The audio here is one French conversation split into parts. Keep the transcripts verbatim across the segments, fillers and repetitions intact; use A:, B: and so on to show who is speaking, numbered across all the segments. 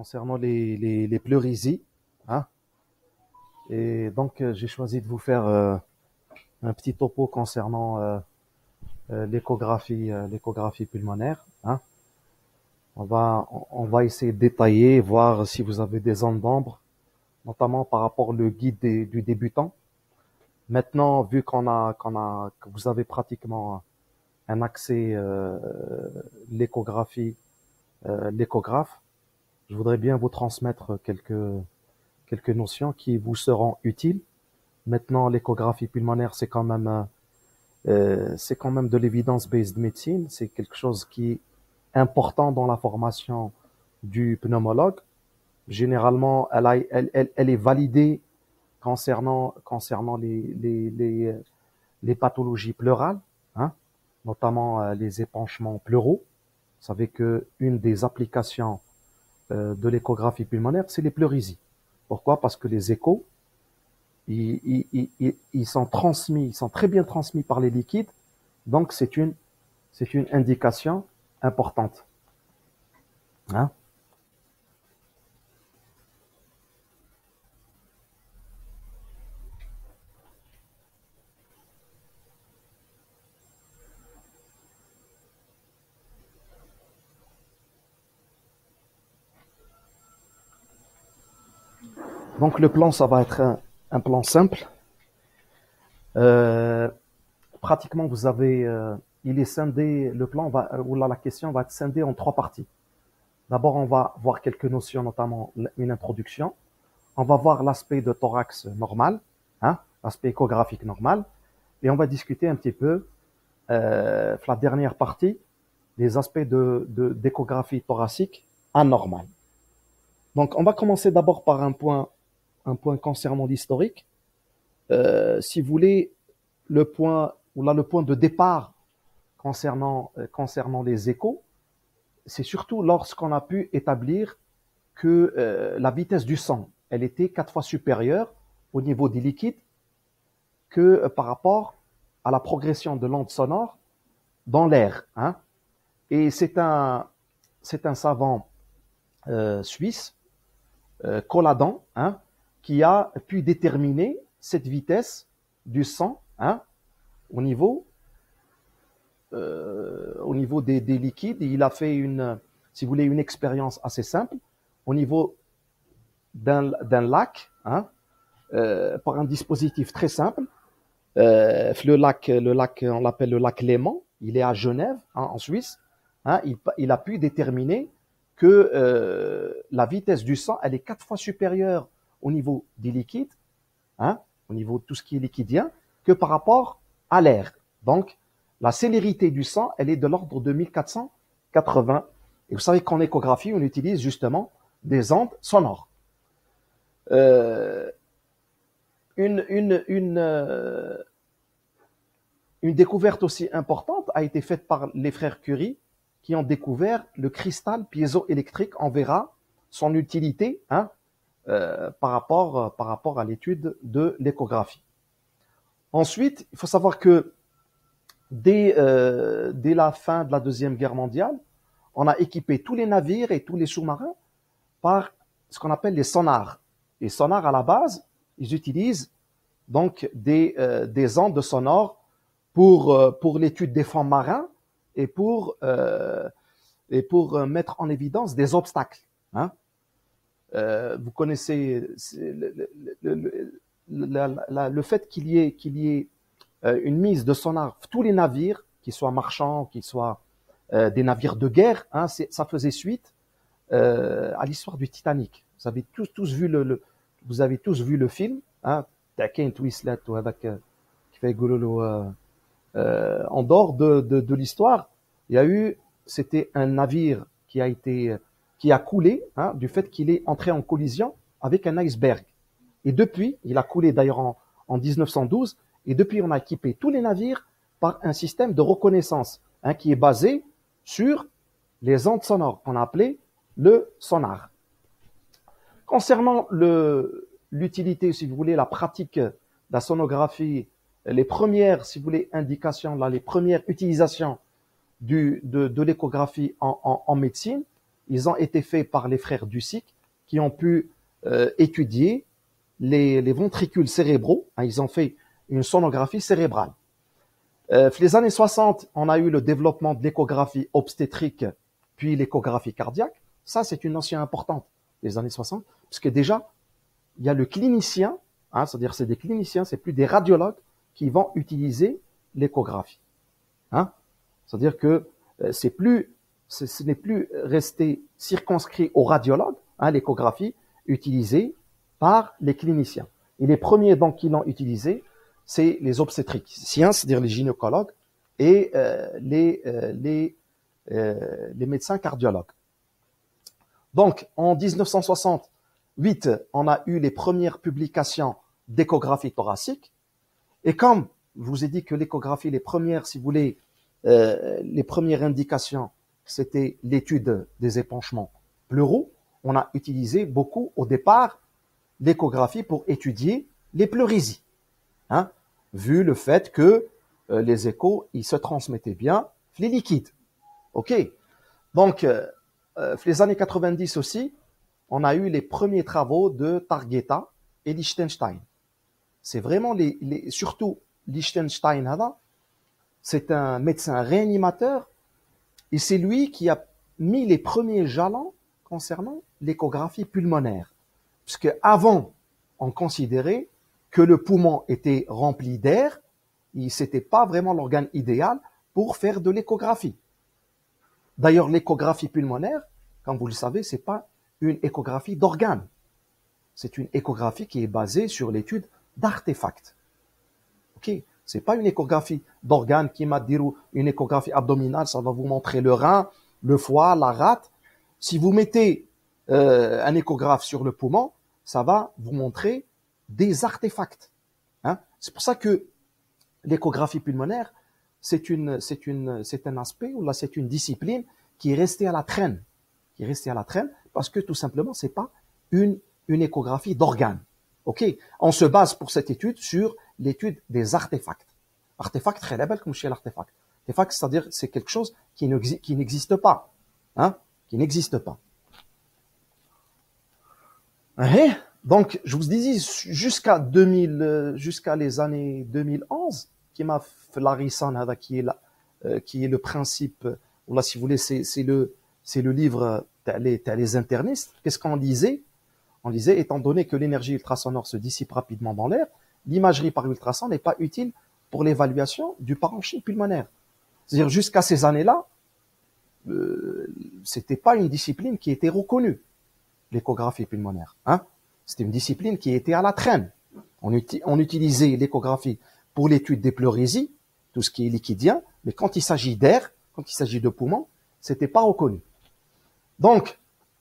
A: concernant les, les, les pleurésies. Hein. Et donc, euh, j'ai choisi de vous faire euh, un petit topo concernant euh, euh, l'échographie, euh, l'échographie pulmonaire. Hein. On va, on va essayer de détailler, voir si vous avez des zones d'ombre, notamment par rapport au guide des, du débutant. Maintenant, vu qu'on a, qu'on a, que vous avez pratiquement un accès euh, l'échographie, euh, l'échographe, je voudrais bien vous transmettre quelques quelques notions qui vous seront utiles. Maintenant, l'échographie pulmonaire, c'est quand même euh, c'est quand même de l'évidence-based medicine, c'est quelque chose qui est important dans la formation du pneumologue. Généralement, elle, a, elle, elle, elle est validée concernant concernant les les les, les pathologies pleurales, hein, notamment euh, les épanchements pleuraux. Vous savez que une des applications euh, de l'échographie pulmonaire, c'est les pleurésies. Pourquoi? Parce que les échos, ils, ils, ils, ils sont transmis, ils sont très bien transmis par les liquides, donc c'est une c'est une indication importante. Hein? Donc le plan, ça va être un, un plan simple. Euh, pratiquement, vous avez, euh, il est scindé, le plan va, ou là la question va être scindée en trois parties. D'abord, on va voir quelques notions, notamment une introduction. On va voir l'aspect de thorax normal, hein, l'aspect échographique normal, et on va discuter un petit peu, euh, la dernière partie, les aspects de, de, d'échographie thoracique anormale. Donc, on va commencer d'abord par un point, un point concernant l'historique. Euh, si vous voulez, le point, ou là, le point de départ concernant, euh, concernant les échos, c'est surtout lorsqu'on a pu établir que euh, la vitesse du sang, elle était quatre fois supérieure au niveau des liquides que euh, par rapport à la progression de l'onde sonore dans l'air. Hein. Et c'est un, c'est un savant euh, suisse, euh, Colladon, hein, qui a pu déterminer cette vitesse du sang, hein, au niveau, euh, au niveau des, des liquides. Il a fait une, si vous voulez, une expérience assez simple au niveau d'un, d'un lac, hein, euh, par un dispositif très simple. Euh, le lac, le lac, on l'appelle le lac Léman. Il est à Genève, hein, en Suisse. Hein, il, il a pu déterminer que euh, la vitesse du sang, elle est quatre fois supérieure au niveau des liquides, hein, au niveau de tout ce qui est liquidien, que par rapport à l'air. Donc, la célérité du sang, elle est de l'ordre de mille quatre cent quatre-vingts. Et vous savez qu'en échographie, on utilise justement des ondes sonores. Euh, une, une, une, euh, une découverte aussi importante a été faite par les frères Curie, qui ont découvert le cristal piézoélectrique. On verra son utilité, hein, euh, par rapport, euh, par rapport à l'étude de l'échographie. Ensuite, il faut savoir que dès, euh, dès la fin de la Deuxième Guerre mondiale, on a équipé tous les navires et tous les sous-marins par ce qu'on appelle les sonars. Les sonars, à la base, ils utilisent donc des, euh, des ondes sonores pour, euh, pour l'étude des fonds marins et pour, euh, et pour euh, mettre en évidence des obstacles. Hein. Euh, vous connaissez le, le, le, la, la, le fait qu'il y ait, qu'il y ait euh, une mise de sonar, tous les navires, qu'ils soient marchands, qu'ils soient euh, des navires de guerre, hein, ça faisait suite euh, à l'histoire du Titanic. Vous avez tous, tous vu le, le, vous avez tous vu le film, hein, Kate Winslet ou avec qui fait Gololo. Euh, euh, en dehors de, de, de l'histoire, il y a eu, c'était un navire qui a été, qui a coulé, hein, du fait qu'il est entré en collision avec un iceberg. Et depuis, il a coulé d'ailleurs en, en dix-neuf cent douze, et depuis on a équipé tous les navires par un système de reconnaissance, hein, qui est basé sur les ondes sonores qu'on a appelé le sonar. Concernant le, l'utilité, si vous voulez, la pratique de la sonographie, les premières, si vous voulez, indications, là, les premières utilisations du, de, de l'échographie en, en, en médecine, ils ont été faits par les frères Ducic, qui ont pu euh, étudier les, les ventricules cérébraux. Hein, ils ont fait une sonographie cérébrale. Euh, les années soixante, on a eu le développement de l'échographie obstétrique, puis l'échographie cardiaque. Ça, c'est une notion importante, les années soixante, parce que déjà, il y a le clinicien, hein, c'est-à-dire c'est des cliniciens, c'est plus des radiologues qui vont utiliser l'échographie. Hein, c'est-à-dire que euh, c'est plus, ce, ce n'est plus resté circonscrit aux radiologues, hein, l'échographie utilisée par les cliniciens. Et les premiers donc qui l'ont utilisé, c'est les obstétriciens, c'est-à-dire les gynécologues et euh, les, euh, les, euh, les médecins cardiologues. Donc, en mille neuf cent soixante-huit, on a eu les premières publications d'échographie thoracique. Et comme je vous ai dit que l'échographie, les premières, si vous voulez, euh, les premières indications, c'était l'étude des épanchements pleuraux, on a utilisé beaucoup, au départ, l'échographie pour étudier les pleurésies. Hein, vu le fait que euh, les échos, ils se transmettaient bien les liquides. OK. Donc, euh, euh, les années quatre-vingt-dix aussi, on a eu les premiers travaux de Targhetta et Liechtenstein. C'est vraiment, les, les, surtout Liechtenstein, c'est un médecin réanimateur et c'est lui qui a mis les premiers jalons concernant l'échographie pulmonaire. Puisque avant, on considérait que le poumon était rempli d'air, ce n'était pas vraiment l'organe idéal pour faire de l'échographie. D'ailleurs, l'échographie pulmonaire, comme vous le savez, c'est pas une échographie d'organes. C'est une échographie qui est basée sur l'étude d'artefacts. Ok, c'est pas une échographie d'organes qui m'a dit une échographie abdominale, ça va vous montrer le rein, le foie, la rate. Si vous mettez euh, un échographe sur le poumon, ça va vous montrer des artefacts. Hein, c'est pour ça que l'échographie pulmonaire, c'est une, c'est une, c'est un aspect ou là c'est une discipline qui est restée à la traîne, qui est restée à la traîne parce que tout simplement c'est pas une une échographie d'organes. Ok, on se base pour cette étude sur l'étude des artefacts. Artefact très belle comme chez l'artefact. Artefact, c'est-à-dire c'est quelque chose qui n'existe qui n'existe pas, hein, qui n'existe pas. Et donc je vous disais jusqu'à deux mille, jusqu'à les années deux mille onze. Qui m'a Flarisan, qui est là, euh, qui est le principe, ou là, si vous voulez, c'est, c'est le, c'est le livre, t'as les, t'as les internistes. Qu'est-ce qu'on disait? On disait, étant donné que l'énergie ultrasonore se dissipe rapidement dans l'air, l'imagerie par ultrason n'est pas utile pour l'évaluation du parenchyme pulmonaire. C'est-à-dire, jusqu'à ces années-là, euh, c'était pas une discipline qui était reconnue, l'échographie pulmonaire, hein. C'était une discipline qui était à la traîne. On, uti- on utilisait l'échographie pour l'étude des pleurésies, tout ce qui est liquidien, mais quand il s'agit d'air, quand il s'agit de poumons, c'était pas reconnu. Donc,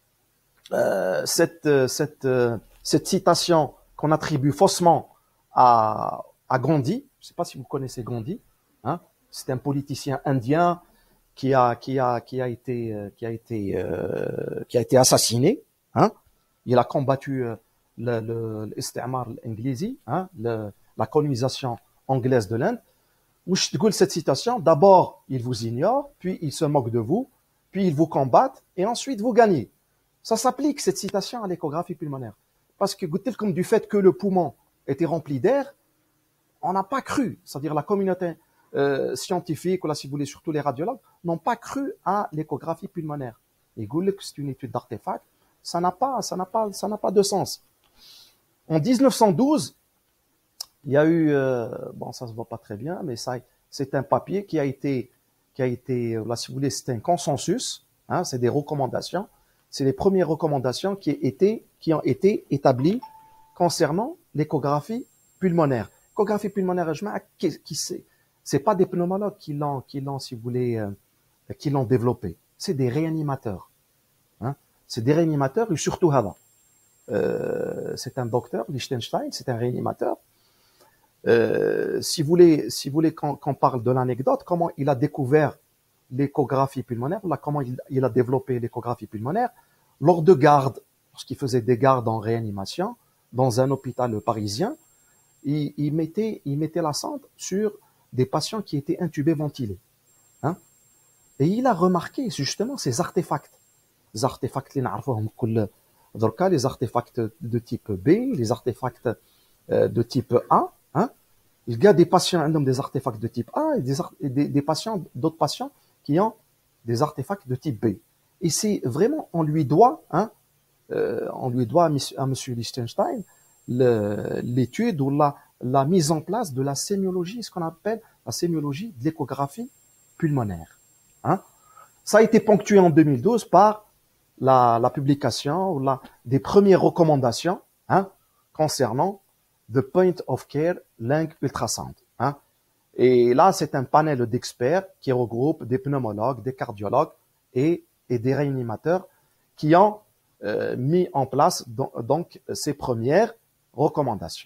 A: euh, cette, cette, euh, cette citation qu'on attribue faussement à, à Gandhi, je ne sais pas si vous connaissez Gandhi, hein, c'est un politicien indien qui a, qui a, qui a été, euh, qui a été, euh, qui a été assassiné, hein. Il a combattu euh, le, le, l'istimar l'anglisi, hein, le, la colonisation anglaise de l'Inde, où je dis cette citation, d'abord, ils vous ignorent, puis ils se moquent de vous, puis ils vous combattent, et ensuite vous gagnez. Ça s'applique, cette citation, à l'échographie pulmonaire. Parce que, comme du fait que le poumon était rempli d'air, on n'a pas cru, c'est-à-dire la communauté euh, scientifique, ou là, si vous voulez, surtout les radiologues, n'ont pas cru à l'échographie pulmonaire. Et que c'est une étude d'artefact, ça n'a pas, ça n'a pas, ça n'a pas de sens. En dix-neuf cent douze, il y a eu, euh, bon, ça se voit pas très bien, mais ça, c'est un papier qui a été, qui a été, là, si vous voulez, c'est un consensus, hein, c'est des recommandations, c'est les premières recommandations qui étaient, qui ont été établies concernant l'échographie pulmonaire. L'échographie pulmonaire, je qui, qui c'est, c'est pas des pneumologues qui l'ont, qui l'ont, si vous voulez, euh, qui l'ont développé, c'est des réanimateurs, hein, c'est des réanimateurs et surtout Hava. Euh, c'est un docteur, Liechtenstein, c'est un réanimateur. Euh, si vous voulez, si vous voulez qu'on, qu'on parle de l'anecdote, comment il a découvert l'échographie pulmonaire, là, comment il, il a développé l'échographie pulmonaire, lors de gardes, lorsqu'il faisait des gardes en réanimation, dans un hôpital parisien, il, il mettait, il mettait la sonde sur des patients qui étaient intubés ventilés, hein, et il a remarqué justement ces artefacts. les artefacts اللي نعرفوهم كل دركا les artefacts de type B, les artefacts euh, de type A, hein. Il y a des patients qui ont des artefacts de type A et des, des, des patients, d'autres patients qui ont des artefacts de type B. Et c'est vraiment, on lui doit, hein, euh, on lui doit à monsieur, à monsieur Lichtenstein l'étude ou la, la mise en place de la sémiologie, ce qu'on appelle la sémiologie de l'échographie pulmonaire. Hein. Ça a été ponctué en deux mille douze par la, la publication ou la, des premières recommandations, hein, concernant the point of care lung ultrasound. Hein. Et là, c'est un panel d'experts qui regroupe des pneumologues, des cardiologues et, et des réanimateurs qui ont euh, mis en place donc, donc ces premières recommandations.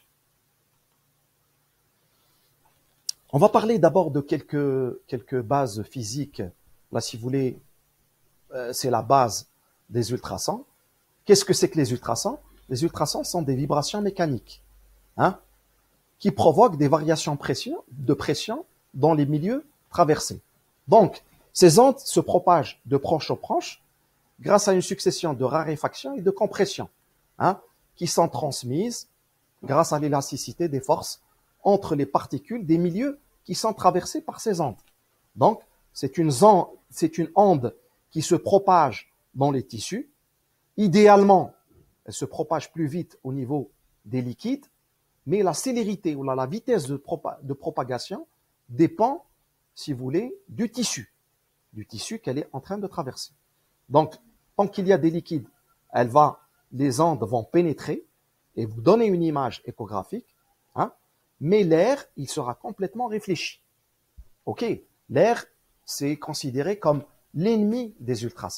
A: On va parler d'abord de quelques, quelques bases physiques. Là, si vous voulez, euh, c'est la base des ultrasons. Qu'est-ce que c'est que les ultrasons? Les ultrasons sont des vibrations mécaniques, hein, qui provoquent des variations pression, de pression dans les milieux traversés. Donc, ces ondes se propagent de proche en proche grâce à une succession de raréfaction et de compression, hein, qui sont transmises grâce à l'élasticité des forces entre les particules des milieux qui sont traversés par ces ondes. Donc, c'est une, c'est une onde qui se propage dans les tissus. Idéalement, elle se propage plus vite au niveau des liquides, mais la célérité ou la, la vitesse de, propa, de propagation dépend, si vous voulez, du tissu, du tissu qu'elle est en train de traverser. Donc, tant qu'il y a des liquides, elle va, les ondes vont pénétrer et vous donner une image échographique, hein, mais l'air, il sera complètement réfléchi. Ok, l'air, c'est considéré comme l'ennemi des ultrasons.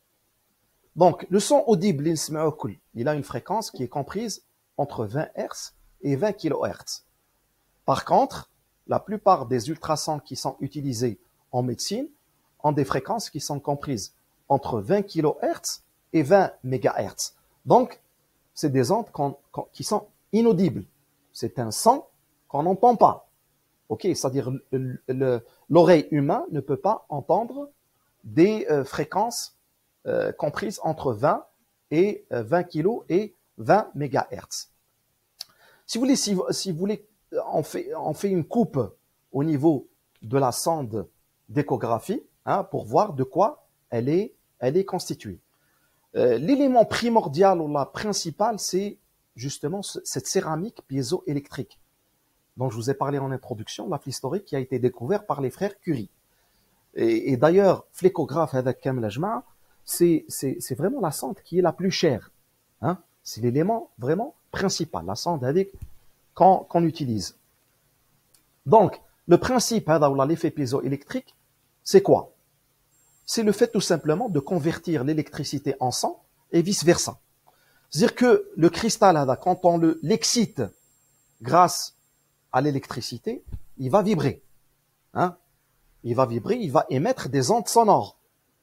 A: Donc, le son audible, il a une fréquence qui est comprise entre vingt hertz et vingt kilohertz. Par contre, la plupart des ultrasons qui sont utilisés en médecine ont des fréquences qui sont comprises entre vingt kilohertz et vingt mégahertz. Donc, c'est des ondes qu'on, qu'on, qui sont inaudibles. C'est un son qu'on n'entend pas. Ok, c'est-à-dire l'oreille humaine ne peut pas entendre des euh, fréquences euh, comprises entre vingt et euh, vingt kilos et vingt mégahertz. Si vous voulez, si, si vous voulez, on fait, on fait une coupe au niveau de la sonde d'échographie, hein, pour voir de quoi elle est, elle est constituée. Euh, l'élément primordial ou la principale, c'est justement ce, cette céramique piézoélectrique dont je vous ai parlé en introduction, la phlistorique qui a été découverte par les frères Curie. Et, et d'ailleurs, fléchographe avec Kamel Ajma, c'est, c'est, c'est vraiment la sonde qui est la plus chère. Hein? C'est l'élément vraiment principal, la sonde avec qu'on, qu'on utilise. Donc, le principe, hein, l'effet piézoélectrique, c'est quoi? C'est le fait tout simplement de convertir l'électricité en son et vice-versa. C'est-à-dire que le cristal, quand on le, l'excite grâce à l'électricité, il va vibrer. Hein? Il va vibrer, il va émettre des ondes sonores.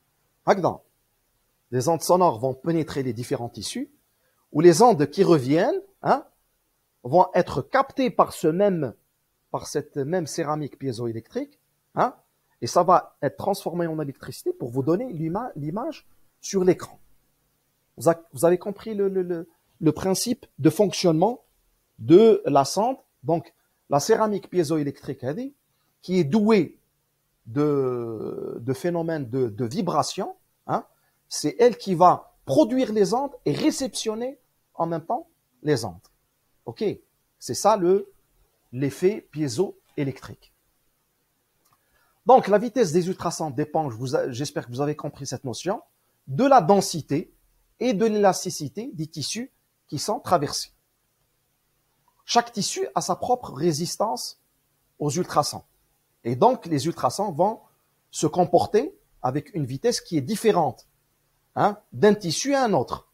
A: Les ondes sonores vont pénétrer les différents tissus, où les ondes qui reviennent, hein, vont être captées par ce même, par cette même céramique piézoélectrique, hein, et ça va être transformé en électricité pour vous donner l'ima- l'image sur l'écran. Vous, a, vous avez compris le, le, le, le principe de fonctionnement de la sonde. Donc, la céramique piézoélectrique, qui est douée de, de phénomènes de, de vibration, hein, c'est elle qui va produire les ondes et réceptionner en même temps les ondes. Ok, c'est ça le, l'effet piézoélectrique. Donc, la vitesse des ultrasons dépend, je vous, j'espère que vous avez compris cette notion, de la densité et de l'élasticité des tissus qui sont traversés. Chaque tissu a sa propre résistance aux ultrasons. Et donc, les ultrasons vont se comporter avec une vitesse qui est différente, hein, d'un tissu à un autre.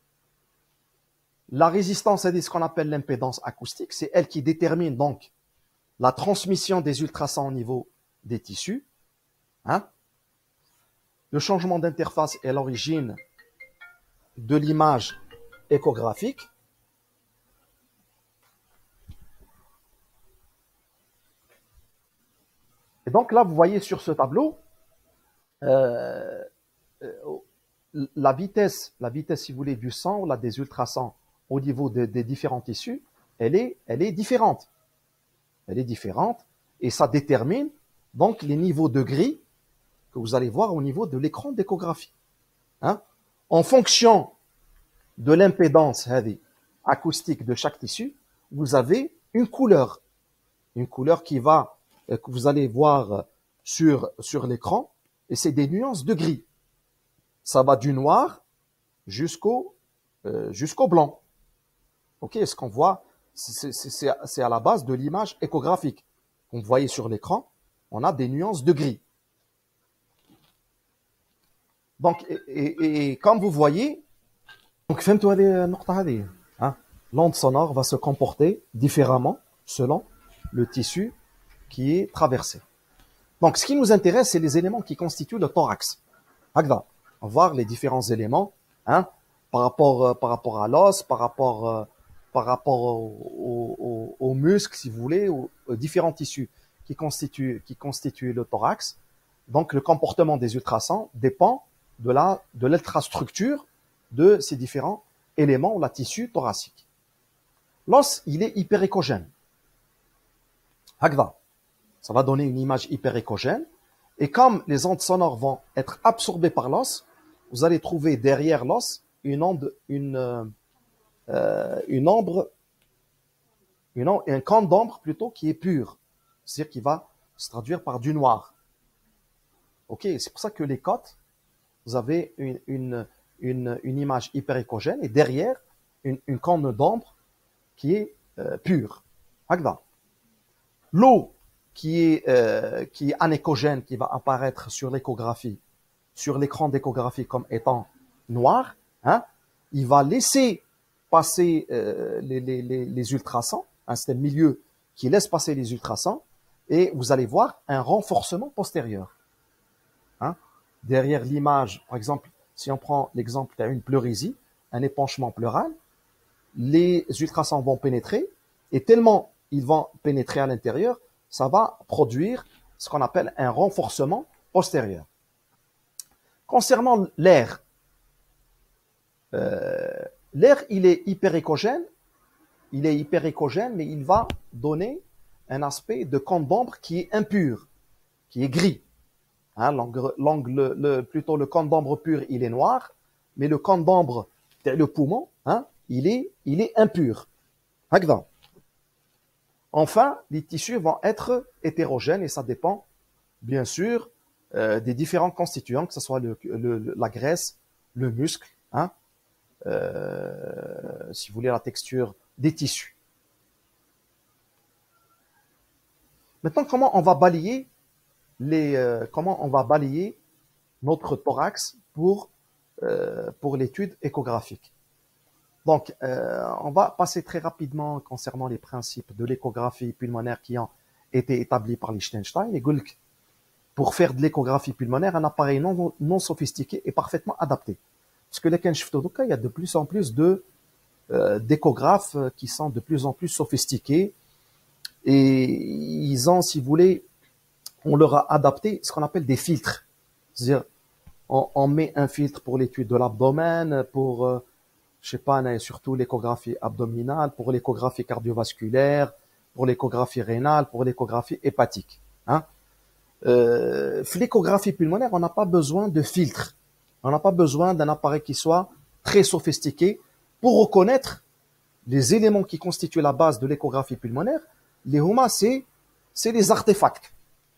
A: La résistance, c'est ce qu'on appelle l'impédance acoustique. C'est elle qui détermine donc la transmission des ultrasons au niveau des tissus. Hein. Le changement d'interface est l'origine de l'image échographique. Et donc là, vous voyez sur ce tableau, euh, la vitesse, la vitesse, si vous voulez, du sang ou la des ultrasons au niveau de, des différents tissus, elle est, elle est différente. Elle est différente et ça détermine donc les niveaux de gris que vous allez voir au niveau de l'écran d'échographie. Hein? En fonction de l'impédance acoustique de chaque tissu, vous avez une couleur. Une couleur qui va, que vous allez voir sur, sur l'écran, et c'est des nuances de gris. Ça va du noir jusqu'au euh, jusqu'au blanc. Ok, ce qu'on voit, c'est à la base de l'image échographique. Vous voyez sur l'écran, on a des nuances de gris. Donc, et, et, et comme vous voyez, donc, hein, l'onde sonore va se comporter différemment selon le tissu qui est traversé. Donc, ce qui nous intéresse, c'est les éléments qui constituent le thorax. On va voir les différents éléments, hein, par rapport, euh, par rapport à l'os, par rapport, euh, par rapport aux au, au, au muscles, si vous voulez, aux, aux différents tissus qui constituent, qui constituent le thorax. Donc, le comportement des ultrasons dépend de la, de l'infrastructure de ces différents éléments ou la tissu thoracique. L'os, il est hyperéchogène. Hakva. Ça va donner une image hyperéchogène. Et comme les ondes sonores vont être absorbées par l'os, vous allez trouver derrière l'os une onde, une, euh, une ombre, une ombre, un camp d'ombre plutôt qui est pur. C'est-à-dire qui va se traduire par du noir. Ok, c'est pour ça que les côtes, vous avez une, une, une, une image hyperéchogène et derrière une, une corne d'ombre qui est euh, pure. L'eau qui est, euh, qui est anéchogène, qui va apparaître sur l'échographie, sur l'écran d'échographie comme étant noir, hein, il va laisser passer euh, les, les, les, les ultrasons, hein, c'est un milieu qui laisse passer les ultrasons, et vous allez voir un renforcement postérieur. Hein. Derrière l'image, par exemple, si on prend l'exemple d'une pleurésie, un épanchement pleural, les ultrasons vont pénétrer, et tellement ils vont pénétrer à l'intérieur, ça va produire ce qu'on appelle un renforcement postérieur. Concernant l'air, euh, l'air, il est hyperéchogène, il est hyperéchogène, mais il va donner un aspect de camp d'ombre qui est impur, qui est gris. Hein, l'angle, le, plutôt le camp d'ombre pur, il est noir, mais le camp d'ombre, le poumon, hein, il est, il est impur. Hakda. Enfin, les tissus vont être hétérogènes et ça dépend, bien sûr, euh, des différents constituants, que ce soit le, le, la graisse, le muscle, hein, euh, si vous voulez, la texture des tissus. Maintenant, comment on va balayer les, euh, comment on va balayer notre thorax pour euh, pour l'étude échographique. Donc, euh, on va passer très rapidement concernant les principes de l'échographie pulmonaire qui ont été établis par Liechtenstein. Et pour faire de l'échographie pulmonaire, un appareil non, non sophistiqué est parfaitement adapté. Parce que les il y a de plus en plus de euh, d'échographes qui sont de plus en plus sophistiqués et ils ont, si vous voulez, on leur a adapté ce qu'on appelle des filtres. C'est-à-dire, on, on met un filtre pour l'étude de l'abdomen, pour euh, je sais pas, surtout l'échographie abdominale, pour l'échographie cardiovasculaire, pour l'échographie rénale, pour l'échographie hépatique. Hein. Euh, l'échographie pulmonaire, on n'a pas besoin de filtre. On n'a pas besoin d'un appareil qui soit très sophistiqué pour reconnaître les éléments qui constituent la base de l'échographie pulmonaire. Les humas, c'est, c'est les artefacts.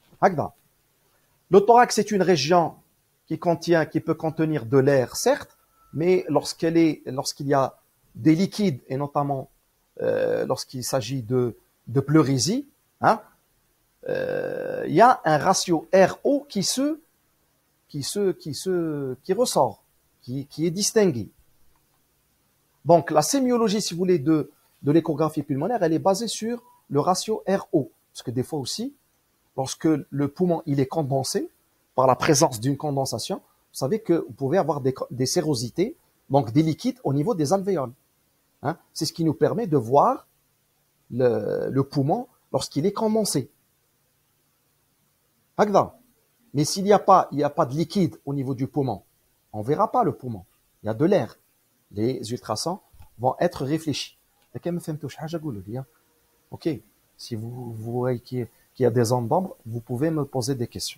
A: Le thorax est une région qui contient, qui peut contenir de l'air, certes, mais lorsqu'elle est, lorsqu'il y a des liquides, et notamment euh, lorsqu'il s'agit de, de pleurésie, hein, euh, il y a un ratio R O qui se, qui se, qui se, qui ressort, qui, qui est distingué. Donc la sémiologie, si vous voulez, de, de l'échographie pulmonaire, elle est basée sur le ratio R O, parce que des fois aussi, lorsque le poumon il est condensé par la présence d'une condensation, vous savez que vous pouvez avoir des, des sérosités, donc des liquides au niveau des alvéoles. Hein, c'est ce qui nous permet de voir le, le poumon lorsqu'il est condensé. Mais s'il n'y a pas, il n'y a pas de liquide au niveau du poumon, on ne verra pas le poumon. Il y a de l'air. Les ultrasons vont être réfléchis. Ok. Si vous, vous voyez qu'il y a des zones d'ombre, vous pouvez me poser des questions.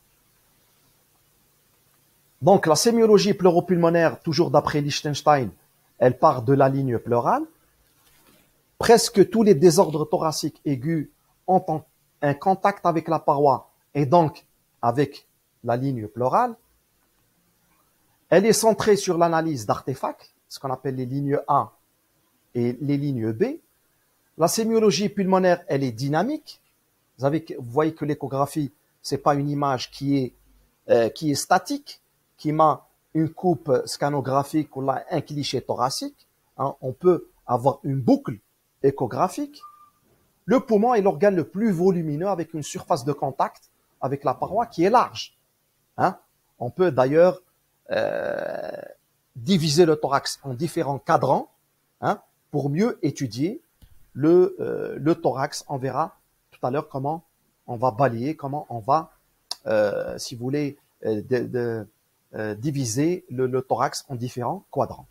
A: Donc, la sémiologie pleuropulmonaire, toujours d'après Liechtenstein, elle part de la ligne pleurale. Presque tous les désordres thoraciques aigus ont un contact avec la paroi et donc avec la ligne pleurale. Elle est centrée sur l'analyse d'artefacts, ce qu'on appelle les lignes A et les lignes B. La sémiologie pulmonaire, elle est dynamique. Vous, avez, vous voyez que l'échographie, c'est pas une image qui est, euh, qui est statique, qui met une coupe scanographique ou là, un cliché thoracique. Hein, on peut avoir une boucle échographique. Le poumon est l'organe le plus volumineux avec une surface de contact avec la paroi qui est large. Hein, on peut d'ailleurs euh, diviser le thorax en différents cadrans hein, pour mieux étudier le, euh, le thorax. On verra tout à l'heure comment on va balayer, comment on va, euh, si vous voulez, euh, de, de, euh, diviser le, le thorax en différents quadrants.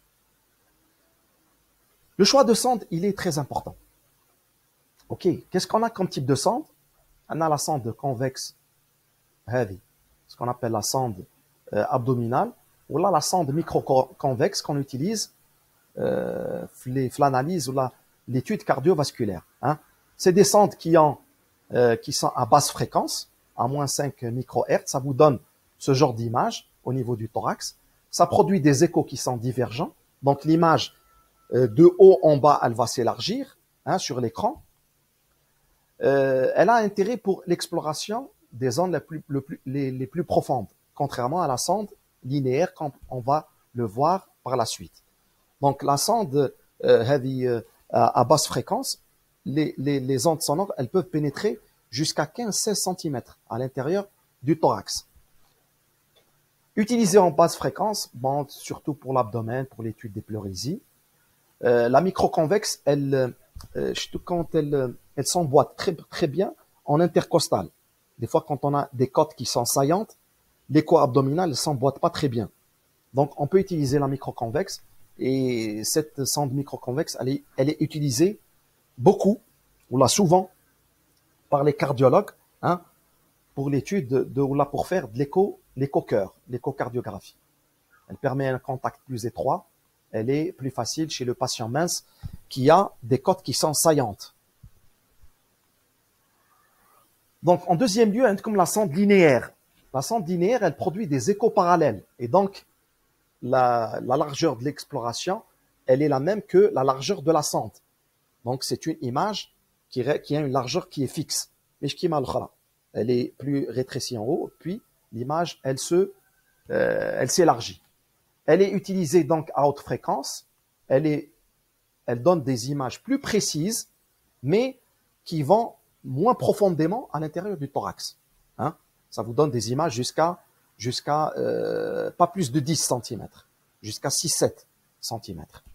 A: Le choix de sonde, il est très important. Ok, qu'est-ce qu'on a comme type de sonde? On a la sonde convexe heavy, ce qu'on appelle la sonde euh, abdominale, ou là la sonde micro-convexe qu'on utilise euh, l'analyse ou l'étude cardiovasculaire. Hein. C'est des sondes qui, ont, euh, qui sont à basse fréquence, à moins cinq microhertz, ça vous donne ce genre d'image au niveau du thorax. Ça produit des échos qui sont divergents, donc l'image euh, de haut en bas, elle va s'élargir hein, sur l'écran. Euh, elle a intérêt pour l'exploration des zones les plus, le plus, les, les plus profondes, contrairement à la sonde linéaire, comme on va le voir par la suite. Donc, la sonde euh, heavy euh, à, à basse fréquence, les, les, les ondes sonores, elles peuvent pénétrer jusqu'à quinze à seize centimètres à l'intérieur du thorax. Utilisée en basse fréquence, bon, surtout pour l'abdomen, pour l'étude des pleurésies, euh, la microconvexe, elle, euh, quand elle, elle s'emboîte très, très bien en intercostal. Des fois, quand on a des côtes qui sont saillantes, l'écho abdominal ne s'emboîte pas très bien. Donc, on peut utiliser la microconvexe et cette sonde microconvexe, elle est, elle est utilisée beaucoup, ou là souvent, par les cardiologues, hein, pour l'étude de, de, ou là pour faire de l'écho, l'écho-cœur, l'échocardiographie. Elle permet un contact plus étroit. Elle est plus facile chez le patient mince qui a des côtes qui sont saillantes. Donc, en deuxième lieu, comme la sonde linéaire. La sonde linéaire, elle produit des échos parallèles. Et donc, la, la largeur de l'exploration, elle est la même que la largeur de la sonde. Donc, c'est une image qui, qui a une largeur qui est fixe. Elle est plus rétrécie en haut, puis l'image, elle se, euh, elle s'élargit. Elle est utilisée donc à haute fréquence. Elle est, elle donne des images plus précises, mais qui vont moins profondément à l'intérieur du thorax. Hein? Ça vous donne des images jusqu'à jusqu'à euh, pas plus de dix centimètres, jusqu'à six à sept centimètres.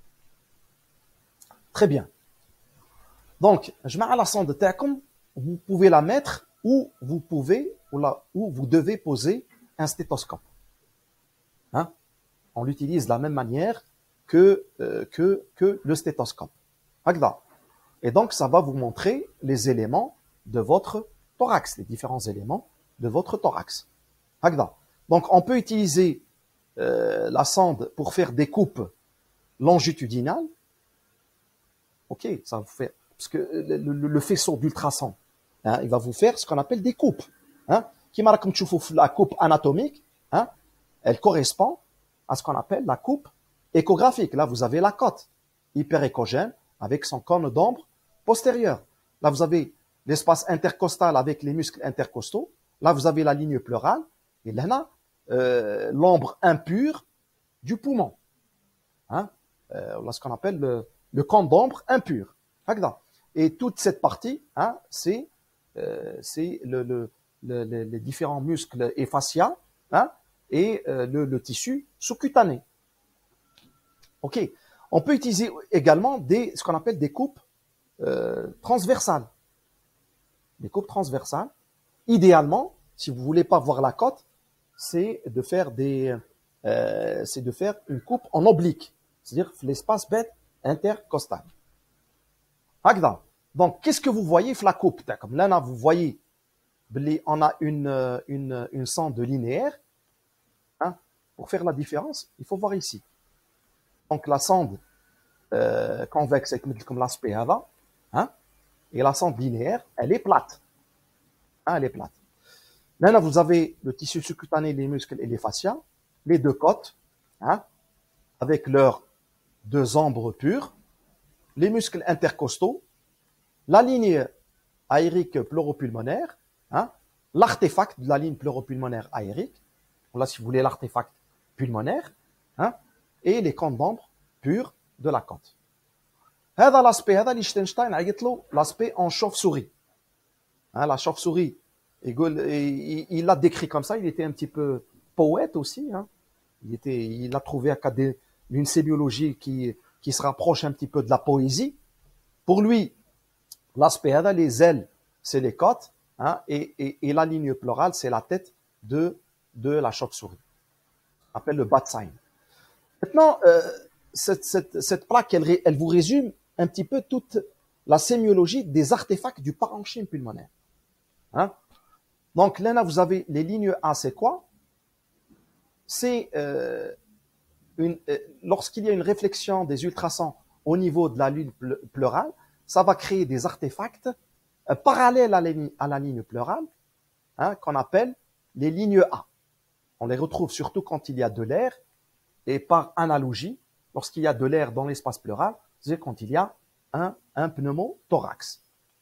A: Très bien. Donc, je mets à la sonde Tacom, vous pouvez la mettre où vous pouvez, ou là, où vous devez poser un stéthoscope. Hein? On l'utilise de la même manière que, euh, que, que le stéthoscope. Et donc, ça va vous montrer les éléments de votre thorax, les différents éléments de votre thorax. Donc, on peut utiliser euh, la sonde pour faire des coupes longitudinales. Ok, ça vous fait, parce que le, le, le faisceau d'ultrasons, hein, il va vous faire ce qu'on appelle des coupes. Hein, qui marque comme tu fais la coupe anatomique, hein, elle correspond à ce qu'on appelle la coupe échographique. Là, vous avez la côte hyperéchogène avec son cône d'ombre postérieur. Là, vous avez l'espace intercostal avec les muscles intercostaux. Là, vous avez la ligne pleurale. Et là, euh, l'ombre impure du poumon. Hein, euh, ce qu'on appelle le, le cône d'ombre impur. Et toute cette partie, hein, c'est euh, le, le, le, les différents muscles et fascia, hein, et euh, le, le tissu sous-cutané. Ok. On peut utiliser également des, ce qu'on appelle des coupes euh, transversales. Des coupes transversales. Idéalement, si vous voulez pas voir la côte, c'est de faire des, euh, c'est de faire une coupe en oblique, c'est-à-dire l'espace bête intercostal. هكذا. Donc, qu'est-ce que vous voyez la coupe? Comme là, vous voyez, on a une, une, une sonde linéaire. Hein? Pour faire la différence, il faut voir ici. Donc, la sonde euh, convexe, comme l'aspect avant, hein? Et la sonde linéaire, elle est plate. Hein, elle est plate. Maintenant, vous avez le tissu sous-cutané, les muscles et les fascias, les deux côtes, hein, avec leurs deux ombres pures, les muscles intercostaux, la ligne aérique pleuropulmonaire, hein, l'artefact de la ligne pleuropulmonaire aérique, là, si vous voulez, l'artefact pulmonaire, hein, et les cônes d'ombre pures de la côte. هذا l'aspect, هذا Liechtenstein عيط له l'aspect en chauve-souris. Hein, la chauve-souris, il, il l'a décrit comme ça, il était un petit peu poète aussi. Hein. Il, était, il a trouvé une sémiologie qui, qui se rapproche un petit peu de la poésie. Pour lui, l'aspect, les ailes, c'est les côtes, hein, et, et, et la ligne pleurale, c'est la tête de, de la chauve-souris. On appelle le bat sign. Maintenant, euh, cette, cette, cette plaque, elle, elle vous résume un petit peu toute la sémiologie des artefacts du parenchyme pulmonaire. Hein? Donc là, vous avez les lignes A, c'est quoi? C'est euh, euh, lorsqu'il y a une réflexion des ultrasons au niveau de la ligne pleurale, ça va créer des artefacts euh, parallèles à la ligne, à la ligne pleurale, hein, qu'on appelle les lignes A. On les retrouve surtout quand il y a de l'air, et par analogie, lorsqu'il y a de l'air dans l'espace pleural, c'est quand il y a un, un pneumothorax.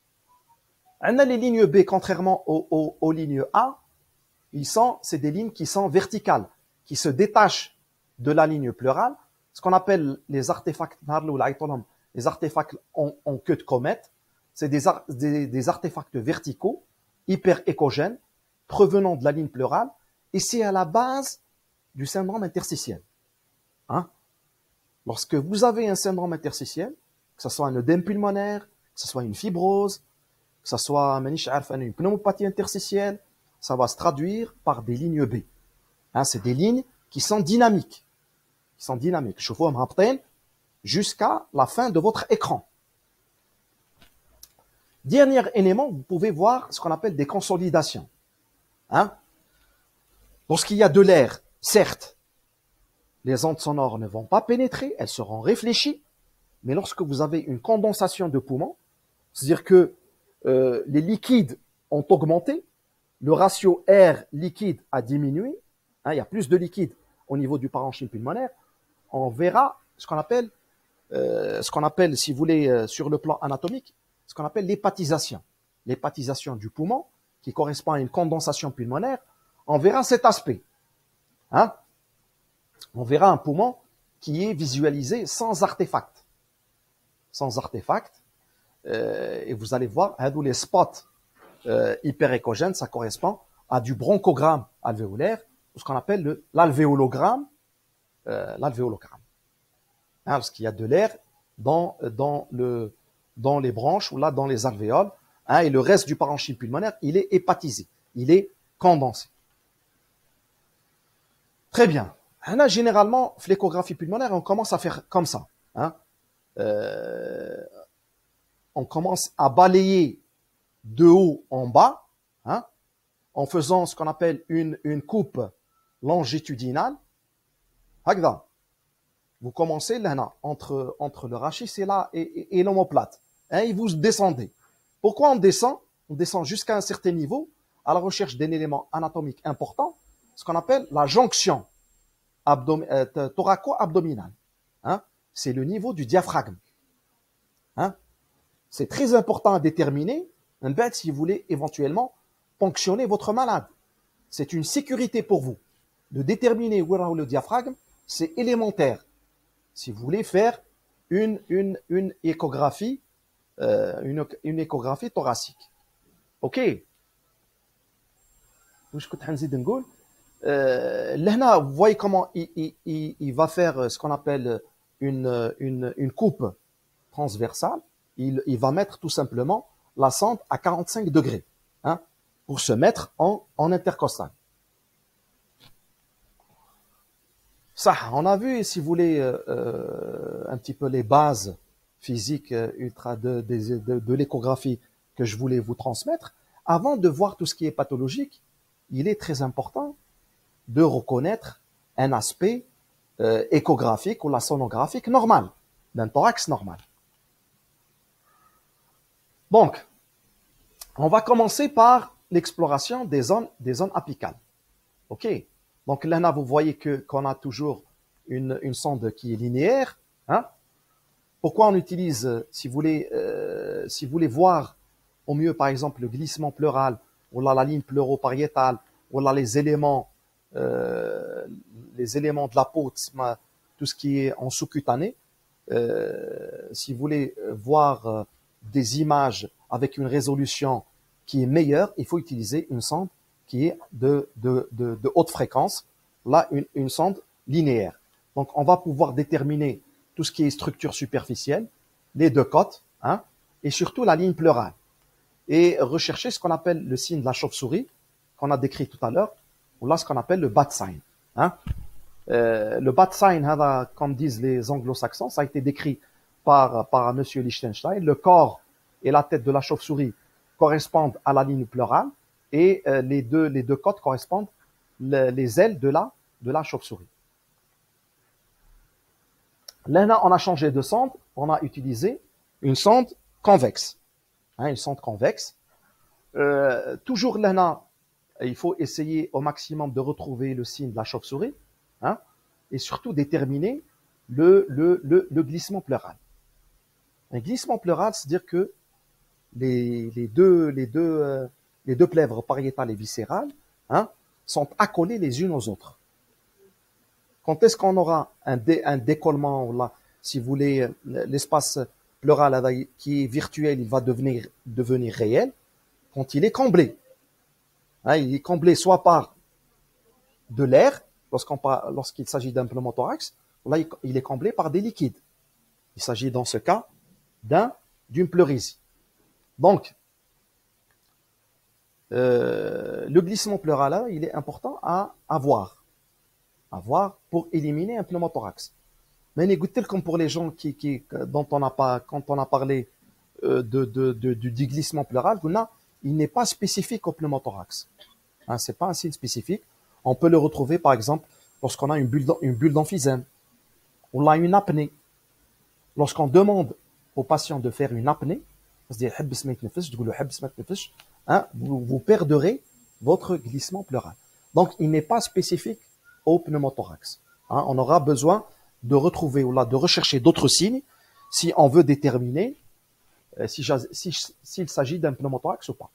A: On a les lignes B, contrairement aux, aux, aux lignes A, ils sont, c'est des lignes qui sont verticales, qui se détachent de la ligne pleurale, ce qu'on appelle les artefacts, les artefacts en, en queue de comète, c'est des, des, des artefacts verticaux, hyper échogènes, provenant de la ligne pleurale, et c'est à la base du syndrome interstitiel. Hein? Lorsque vous avez un syndrome interstitiel, que ce soit un œdème pulmonaire, que ce soit une fibrose, que ce soit une pneumopathie interstitielle, ça va se traduire par des lignes B. Hein, c'est des lignes qui sont dynamiques. Qui sont dynamiques. Je vous montre jusqu'à la fin de votre écran. Dernier élément, vous pouvez voir ce qu'on appelle des consolidations. Hein? Lorsqu'il y a de l'air, certes, les ondes sonores ne vont pas pénétrer, elles seront réfléchies, mais lorsque vous avez une condensation de poumons, c'est-à-dire que euh, les liquides ont augmenté, le ratio air liquide a diminué, hein, il y a plus de liquide au niveau du parenchyme pulmonaire, on verra ce qu'on appelle, euh, ce qu'on appelle, si vous voulez, euh, sur le plan anatomique, ce qu'on appelle l'hépatisation. L'hépatisation du poumon, qui correspond à une condensation pulmonaire, on verra cet aspect. Hein? On verra un poumon qui est visualisé sans artefact. Sans artefact. Euh, et vous allez voir, hein, d'où les spots euh, hyperéchogènes, ça correspond à du bronchogramme alvéolaire, ou ce qu'on appelle l'alvéologramme. Euh, l'alvéologramme. Hein, parce qu'il y a de l'air dans, dans, le, dans les branches ou là dans les alvéoles, hein, et le reste du parenchyme pulmonaire, il est hépatisé, il est condensé. Très bien. Là, généralement, l'échographie pulmonaire, on commence à faire comme ça. Hein. Euh, on commence à balayer de haut en bas, hein, en faisant ce qu'on appelle une, une coupe longitudinale. Hagda. Vous commencez là, entre, entre le rachis et, là, et, et, et l'omoplate. Hein, et vous descendez. Pourquoi on descend? On descend jusqu'à un certain niveau à la recherche d'un élément anatomique important, ce qu'on appelle la jonction euh, thoraco-abdominale. Hein? C'est le niveau du diaphragme. Hein? C'est très important à déterminer, si vous voulez éventuellement ponctionner votre malade. C'est une sécurité pour vous. De déterminer où est le diaphragme, c'est élémentaire. Si vous voulez faire une, une, une échographie, euh, une, une échographie thoracique. OK. Euh, là, vous voyez comment il, il, il, il va faire ce qu'on appelle une, une, une coupe transversale. Il, il va mettre tout simplement la sonde à quarante-cinq degrés, hein, pour se mettre en, en intercostal. Ça, on a vu, si vous voulez, euh, euh, un petit peu les bases physiques euh, ultra de, de, de, de l'échographie que je voulais vous transmettre. Avant de voir tout ce qui est pathologique, il est très important de reconnaître un aspect euh, échographique ou la sonographique normal, d'un thorax normal. Donc, on va commencer par l'exploration des zones, des zones apicales. OK? Donc là, vous voyez que qu'on a toujours une, une sonde qui est linéaire. Hein? Pourquoi on utilise, si vous voulez, euh, si vous voulez voir au mieux, par exemple, le glissement pleural, ou là, la ligne pleuropariétale, ou là, les éléments, euh, les éléments de la peau, tout ce qui est en sous-cutané, euh, si vous voulez voir euh, des images avec une résolution qui est meilleure, il faut utiliser une sonde qui est de, de, de, de haute fréquence, là une, une sonde linéaire. Donc on va pouvoir déterminer tout ce qui est structure superficielle, les deux côtes, hein, et surtout la ligne pleurale. Et rechercher ce qu'on appelle le signe de la chauve-souris, qu'on a décrit tout à l'heure, ou là ce qu'on appelle le bat sign. Hein. Euh, le bat sign, comme disent les anglo-saxons, ça a été décrit par, par M. Liechtenstein. Le corps et la tête de la chauve-souris correspondent à la ligne pleurale, et euh, les, deux, les deux côtes correspondent le, les ailes de la, de la chauve-souris. Là, on a changé de sonde, on a utilisé une sonde convexe. Hein, une sonde convexe. Euh, toujours là, il faut essayer au maximum de retrouver le signe de la chauve-souris, hein, et surtout déterminer le, le, le, le glissement pleural. Un glissement pleural, c'est-à-dire que les, les deux, les deux, euh, les deux plèvres pariétales et viscérales, hein, sont accolées les unes aux autres. Quand est-ce qu'on aura un, dé, un décollement, là, si vous voulez, l'espace pleural qui est virtuel, il va devenir, devenir réel, quand il est comblé. Hein, il est comblé soit par de l'air, lorsqu'on, lorsqu'il s'agit d'un pneumothorax, là, il est comblé par des liquides. Il s'agit dans ce cas d'un, d'une pleurésie. Donc, euh, le glissement pleural, là, il est important à avoir, à voir pour éliminer un pneumothorax. Mais écoutez, comme pour les gens qui, qui, dont on a pas, quand on a parlé euh, de, de, de, du glissement pleural, il n'est pas spécifique au pneumothorax. Hein, c'est pas un signe spécifique. On peut le retrouver, par exemple, lorsqu'on a une bulle, une bulle d'emphysème, ou a une apnée. Lorsqu'on demande aux patients de faire une apnée, hein, vous, vous perdrez votre glissement pleural. Donc, il n'est pas spécifique au pneumothorax. Hein, on aura besoin de retrouver ou là de rechercher d'autres signes si on veut déterminer euh, si, si, s'il s'agit d'un pneumothorax ou pas.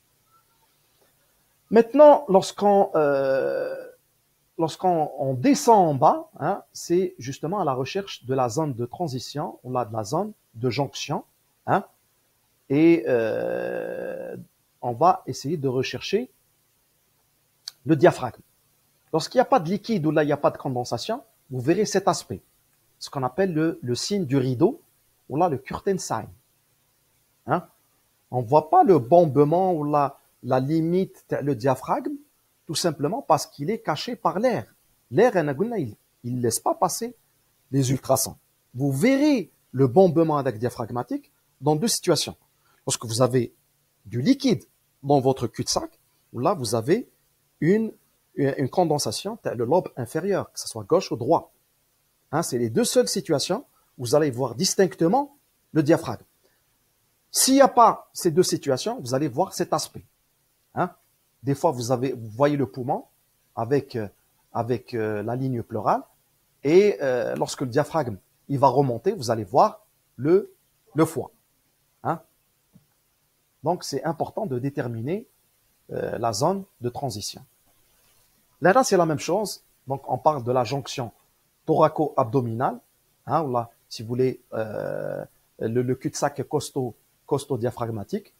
A: Maintenant, lorsqu'on euh, lorsqu'on on descend en bas, hein, c'est justement à la recherche de la zone de transition ou là de la zone de jonction, hein, et euh, on va essayer de rechercher le diaphragme. Lorsqu'il n'y a pas de liquide ou là il n'y a pas de condensation, vous verrez cet aspect, ce qu'on appelle le, le signe du rideau, ou là le curtain sign. Hein? On ne voit pas le bombement ou la, la limite, le diaphragme, tout simplement parce qu'il est caché par l'air. L'air, il ne laisse pas passer les ultrasons. Vous verrez le bombement avec diaphragmatique dans deux situations. Lorsque vous avez du liquide dans votre cul-de-sac, là vous avez une, une condensation, le lobe inférieur, que ce soit gauche ou droit. Hein, c'est les deux seules situations où vous allez voir distinctement le diaphragme. S'il n'y a pas ces deux situations, vous allez voir cet aspect. Hein. Des fois, vous, avez, vous voyez le poumon avec, euh, avec euh, la ligne pleurale, et euh, lorsque le diaphragme il va remonter, vous allez voir le, le foie. Hein. Donc, c'est important de déterminer euh, la zone de transition. Là, c'est la même chose. Donc, on parle de la jonction thoraco-abdominale. Hein, ou là, si vous voulez, euh, le, le cul-de-sac costaud, costaud diaphragmatique.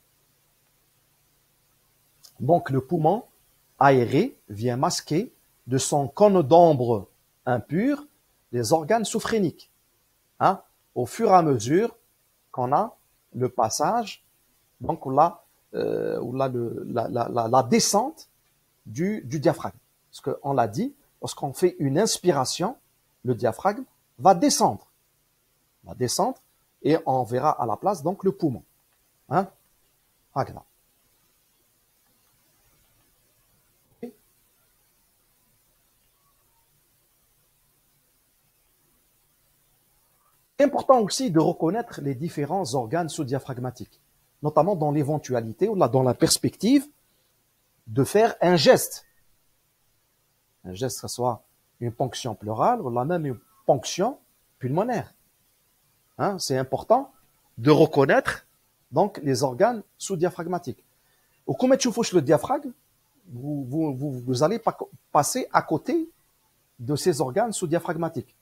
A: Donc, le poumon aéré vient masquer de son cône d'ombre impur les organes sous-phréniques. Hein, au fur et à mesure qu'on a le passage, donc on a, euh, on a le, la, la, la, la descente du, du diaphragme. Parce qu'on l'a dit, lorsqu'on fait une inspiration, le diaphragme va descendre, va descendre, et on verra à la place donc le poumon. Hein? هكذا. C'est important aussi de reconnaître les différents organes sous-diaphragmatiques, notamment dans l'éventualité ou là, dans la perspective de faire un geste. Un geste, que ce soit une ponction pleurale ou là même une ponction pulmonaire. Hein, c'est important de reconnaître donc les organes sous-diaphragmatiques. Au comment tu fouches le diaphragme, vous, vous, vous, vous allez pas passer à côté de ces organes sous-diaphragmatiques.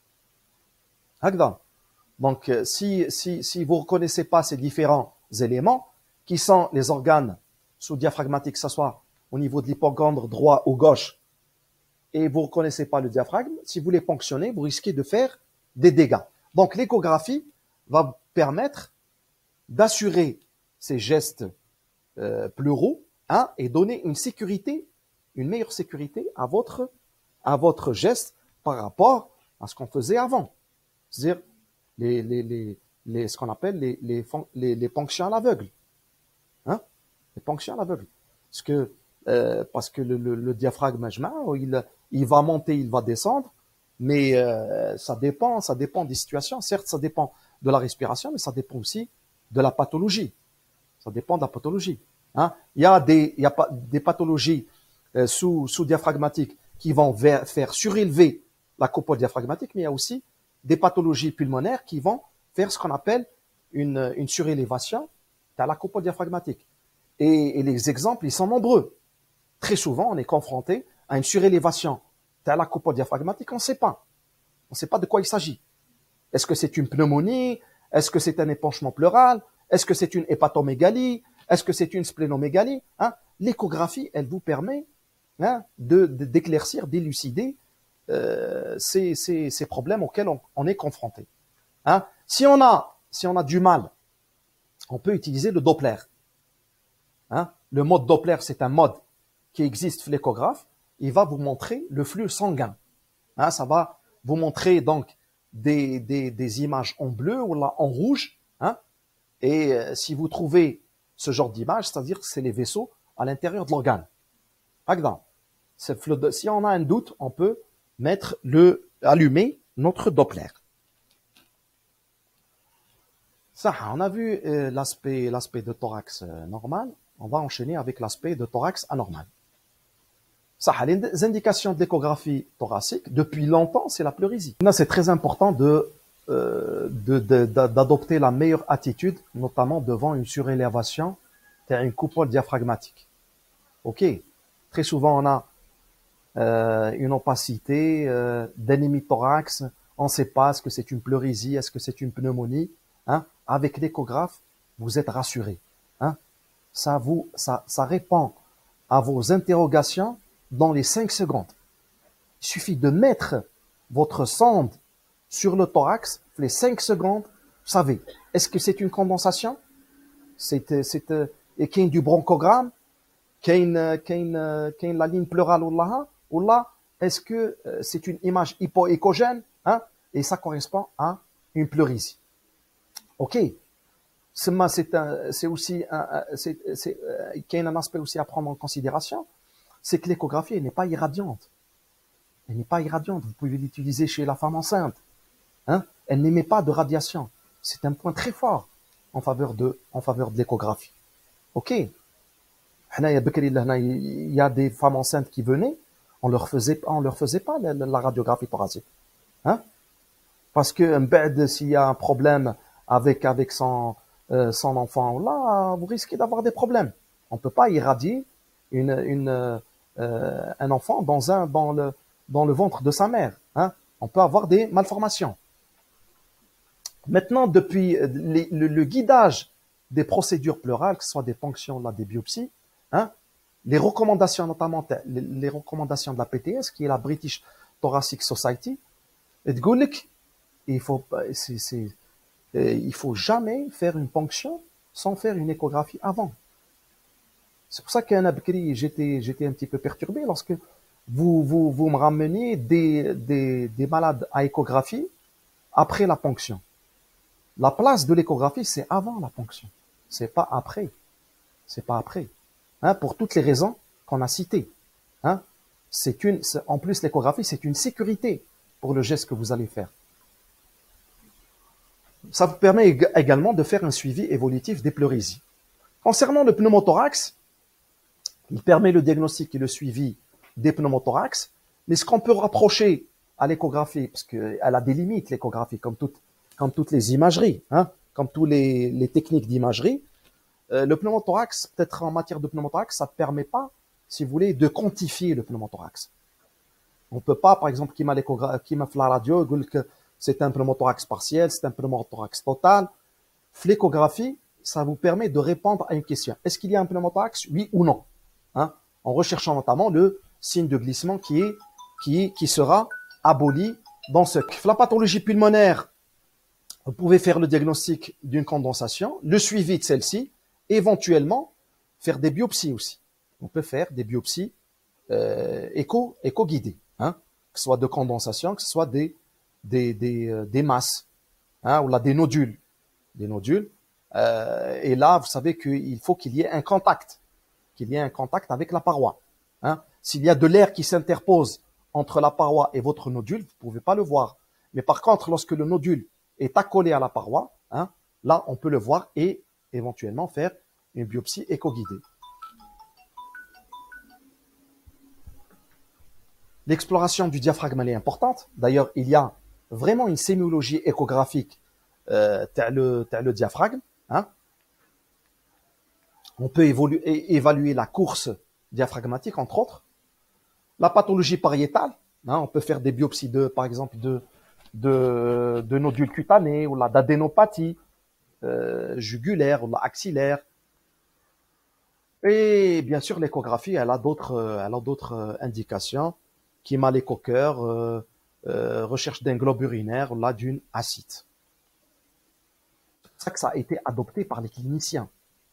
A: Donc, si, si, si vous ne reconnaissez pas ces différents éléments, qui sont les organes sous-diaphragmatiques, que ce soit au niveau de l'hypogondre droit ou gauche, et vous ne reconnaissez pas le diaphragme, si vous les ponctionnez, vous risquez de faire des dégâts. Donc, l'échographie va permettre d'assurer ces gestes euh, pleuraux hein, et donner une sécurité, une meilleure sécurité à votre, à votre geste par rapport à ce qu'on faisait avant. C'est-à-dire les, les, les, les, ce qu'on appelle les, les, les, les ponctions à l'aveugle. Hein? Les ponctions à l'aveugle. Parce que, euh, parce que le, le, le diaphragme, il, il va monter, il va descendre, mais euh, ça dépend, ça dépend des situations. Certes, ça dépend de la respiration, mais ça dépend aussi de la pathologie. Ça dépend de la pathologie. Hein? Il y a des, il y a pas, des pathologies euh, sous, sous-diaphragmatiques qui vont vers, faire surélever la coupole diaphragmatique, mais il y a aussi des pathologies pulmonaires qui vont faire ce qu'on appelle une, une surélévation à la coupole diaphragmatique. Et, et les exemples, ils sont nombreux. Très souvent, on est confronté à une surélévation à la coupole diaphragmatique, on ne sait pas. On ne sait pas de quoi il s'agit. Est-ce que c'est une pneumonie? Est-ce que c'est un épanchement pleural? Est-ce que c'est une hépatomégalie? Est-ce que c'est une splénomégalie? Hein? L'échographie, elle vous permet hein, de, de, d'éclaircir, d'élucider euh, ces, ces, ces problèmes auxquels on, on est confronté. Hein? Si on a, si on a du mal, on peut utiliser le Doppler. Hein? Le mode Doppler, c'est un mode qui existe sur l'échographe. Il va vous montrer le flux sanguin. Hein? Ça va vous montrer donc des, des, des images en bleu ou là en rouge. Hein? Et euh, si vous trouvez ce genre d'image, c'est-à-dire que c'est les vaisseaux à l'intérieur de l'organe. Par exemple, si on a un doute, on peut mettre le, allumer notre Doppler. Ça, on a vu euh, l'aspect, l'aspect de thorax euh, normal. On va enchaîner avec l'aspect de thorax anormal. Ça, les indications de l'échographie thoracique, depuis longtemps, c'est la pleurésie. Là, c'est très important de, euh, de, de, d'adopter la meilleure attitude, notamment devant une surélévation, c'est-à-dire une coupole diaphragmatique. Ok. Très souvent, on a euh, une opacité, euh, d'anémie thorax. On ne sait pas est-ce que c'est une pleurésie, est-ce que c'est une pneumonie. Hein? Avec l'échographe, vous êtes rassuré. Hein? Ça vous, ça, ça répond à vos interrogations dans les cinq secondes. Il suffit de mettre votre sonde sur le thorax, les cinq secondes, vous savez, est-ce que c'est une condensation? C'est, c'est, et qu'il y a du bronchogramme? Qu'il y a, qu'il y a, qu'il y a la ligne pleurale ou là, ou là, est-ce que c'est une image hypoéchogène? Hein? Et ça correspond à une pleurésie. Ok. C'est, c'est, un, c'est aussi un, c'est, c'est, qu'il y a un aspect aussi à prendre en considération, c'est que l'échographie n'est pas irradiante. Elle n'est pas irradiante. Vous pouvez l'utiliser chez la femme enceinte. Hein? Elle n'émet pas de radiation. C'est un point très fort en faveur de, en faveur de l'échographie. Ok. Il y a des femmes enceintes qui venaient, on leur faisait, on leur faisait pas la, la radiographie thoracique. Hein? Parce que s'il y a un problème avec, avec son, euh, son enfant, là, vous risquez d'avoir des problèmes. On ne peut pas irradier une, une, euh, un enfant dans, un, dans, le, dans le ventre de sa mère. Hein? On peut avoir des malformations. Maintenant, depuis les, le, le guidage des procédures pleurales, que ce soit des ponctions, là, des biopsies, hein, les recommandations, notamment les, les recommandations de la P T S, qui est la British Thoracic Society, et de Goulik, il faut, c'est, c'est, il faut jamais faire une ponction sans faire une échographie avant. C'est pour ça qu'un abkri, j'étais, j'étais un petit peu perturbé lorsque vous, vous, vous me ramenez des, des, des malades à échographie après la ponction. La place de l'échographie, c'est avant la ponction. C'est pas après. C'est pas après. Hein, pour toutes les raisons qu'on a citées. Hein, c'est une, en plus, l'échographie, c'est une sécurité pour le geste que vous allez faire. Ça vous permet également de faire un suivi évolutif des pleurésies. Concernant le pneumothorax, il permet le diagnostic et le suivi des pneumothorax, mais ce qu'on peut rapprocher à l'échographie, parce qu'elle a des limites, l'échographie, comme toutes, comme toutes les imageries, hein, comme toutes les, les techniques d'imagerie, euh, le pneumothorax, peut-être en matière de pneumothorax, ça ne permet pas, si vous voulez, de quantifier le pneumothorax. On ne peut pas, par exemple, qui m'a l'échographie, qui m'a fait la radio, dire que c'est un pneumothorax partiel, c'est un pneumothorax total. L'échographie, ça vous permet de répondre à une question. Est-ce qu'il y a un pneumothorax, oui ou non, hein, en recherchant notamment le signe de glissement qui, est, qui, est, qui sera aboli dans ce cas. La pathologie pulmonaire, vous pouvez faire le diagnostic d'une condensation, le suivi de celle-ci, éventuellement faire des biopsies aussi. On peut faire des biopsies euh, éco, éco-guidées, hein, que ce soit de condensation, que ce soit des, des, des, euh, des masses, hein, ou là des nodules. Des nodules. Euh, et là, vous savez qu'il faut qu'il y ait un contact, qu'il y ait un contact avec la paroi. Hein. S'il y a de l'air qui s'interpose entre la paroi et votre nodule, vous ne pouvez pas le voir. Mais par contre, lorsque le nodule est accolé à la paroi, hein, là, on peut le voir et éventuellement faire une biopsie éco-guidée. L'exploration du diaphragme elle est importante. D'ailleurs, il y a vraiment une sémiologie échographique euh, le, le diaphragme. Hein. On peut évoluer, évaluer la course diaphragmatique, entre autres. La pathologie pariétale, hein, on peut faire des biopsies de, par exemple, de, de, de nodules cutanés ou d'adénopathie euh, jugulaire ou axillaire. Et bien sûr, l'échographie, elle a d'autres, elle a d'autres indications, qui mal écho-cœur, euh, euh, recherche d'un globe urinaire ou là d'une ascite. C'est pour ça que ça a été adopté par les cliniciens.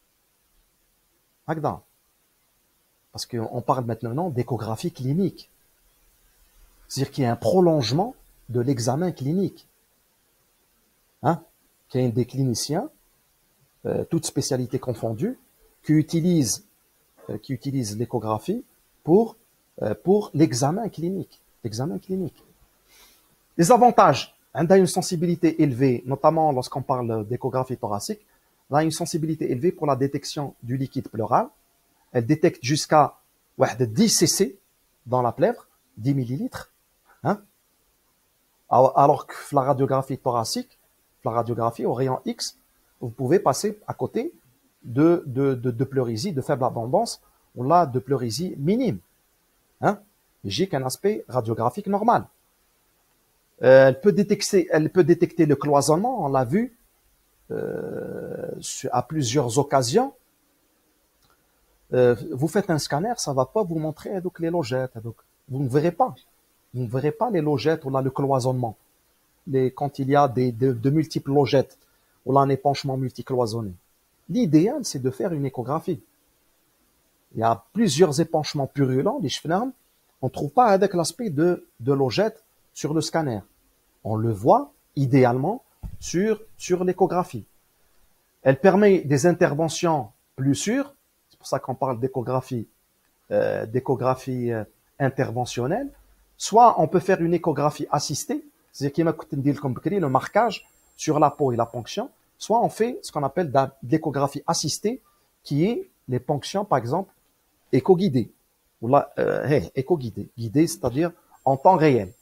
A: Parce qu'on parle maintenant d'échographie clinique. C'est-à-dire qu'il y a un prolongement de l'examen clinique. Hein? Qu'il y a des cliniciens, euh, toutes spécialités confondues, qui utilisent, euh, qui utilisent l'échographie pour, euh, pour l'examen clinique. L'examen clinique. Les avantages, on a une sensibilité élevée, notamment lorsqu'on parle d'échographie thoracique, on a une sensibilité élevée pour la détection du liquide pleural. Elle détecte jusqu'à dix cc dans la plèvre, dix millilitres. Hein? Alors que la radiographie thoracique, la radiographie au rayon X, vous pouvez passer à côté de, de, de, de pleurésie de faible abondance, on l'a de pleurésie minime. Hein? J'ai qu'un aspect radiographique normal. Euh, elle, peut détecter, elle peut détecter le cloisonnement, on l'a vu euh, à plusieurs occasions. Euh, vous faites un scanner, ça ne va pas vous montrer donc, les logettes. Donc, vous ne verrez pas. Vous ne verrez pas les logettes ou là, le cloisonnement. Les, quand il y a des, de, de multiples logettes ou là, un épanchement multicloisonné. L'idéal, c'est de faire une échographie. Il y a plusieurs épanchements purulents, les chevnarmes. On ne trouve pas avec l'aspect de, de logettes sur le scanner. On le voit idéalement sur, sur l'échographie. Elle permet des interventions plus sûres. C'est pour ça qu'on parle d'échographie euh, d'échographie euh, interventionnelle. Soit on peut faire une échographie assistée, c'est-à-dire le marquage sur la peau et la ponction. Soit on fait ce qu'on appelle de l'échographie assistée, qui est les ponctions, par exemple, éco-guidées. Ou là, euh, hey, éco-guidées. Guidées, c'est-à-dire en temps réel.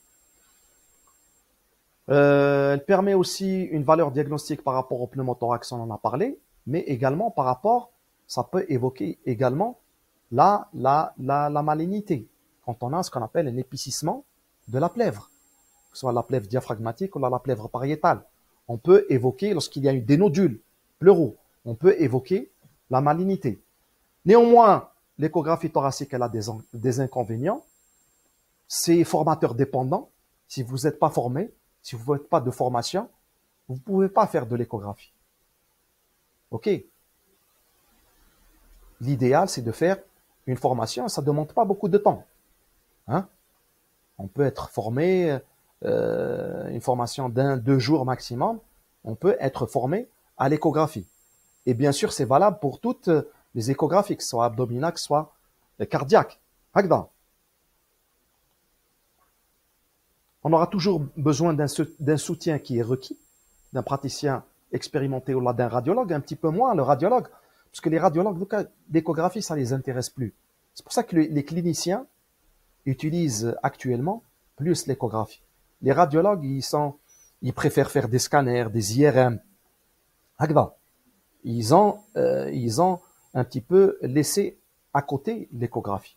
A: Euh, elle permet aussi une valeur diagnostique par rapport au pneumothorax, on en a parlé, mais également par rapport, ça peut évoquer également la, la, la, la malignité, quand on a ce qu'on appelle un épicissement de la plèvre, que ce soit la plèvre diaphragmatique ou la, la plèvre pariétale. On peut évoquer, lorsqu'il y a eu des nodules pleuraux, on peut évoquer la malignité. Néanmoins, l'échographie thoracique, elle a des, des inconvénients. C'est formateur dépendant. Si vous n'êtes pas formé, si vous n'avez pas de formation, vous ne pouvez pas faire de l'échographie. OK? L'idéal, c'est de faire une formation, ça ne demande pas beaucoup de temps. Hein? On peut être formé, euh, une formation d'un, deux jours maximum, on peut être formé à l'échographie. Et bien sûr, c'est valable pour toutes les échographies, que ce soit abdominales, que ce soit cardiaques. On aura toujours besoin d'un soutien qui est requis, d'un praticien expérimenté ou d'un radiologue, un petit peu moins le radiologue, parce que les radiologues d'échographie, ça les intéresse plus. C'est pour ça que les cliniciens utilisent actuellement plus l'échographie. Les radiologues, ils, sont, ils préfèrent faire des scanners, des I R M. Ils ont, euh, ils ont un petit peu laissé à côté l'échographie.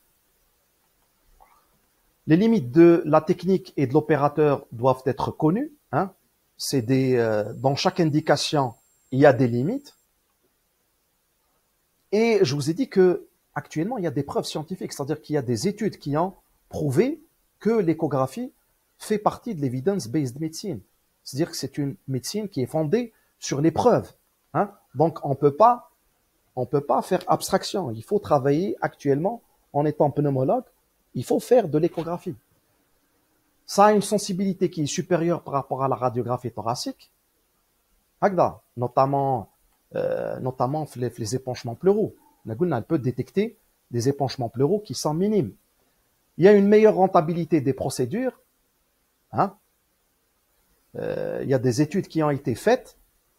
A: Les limites de la technique et de l'opérateur doivent être connues. Hein. C'est des, euh, dans chaque indication, il y a des limites. Et je vous ai dit que actuellement, il y a des preuves scientifiques, c'est-à-dire qu'il y a des études qui ont prouvé que l'échographie fait partie de l'evidence-based medicine. C'est-à-dire que c'est une médecine qui est fondée sur les preuves. Hein. Donc, on peut pas, on peut pas faire abstraction. Il faut travailler actuellement en étant pneumologue. Il faut faire de l'échographie. Ça a une sensibilité qui est supérieure par rapport à la radiographie thoracique, notamment, euh, notamment les, les épanchements pleuraux. La goule, elle peut détecter des épanchements pleuraux qui sont minimes. Il y a une meilleure rentabilité des procédures. Hein. Euh, il y a des études qui ont été faites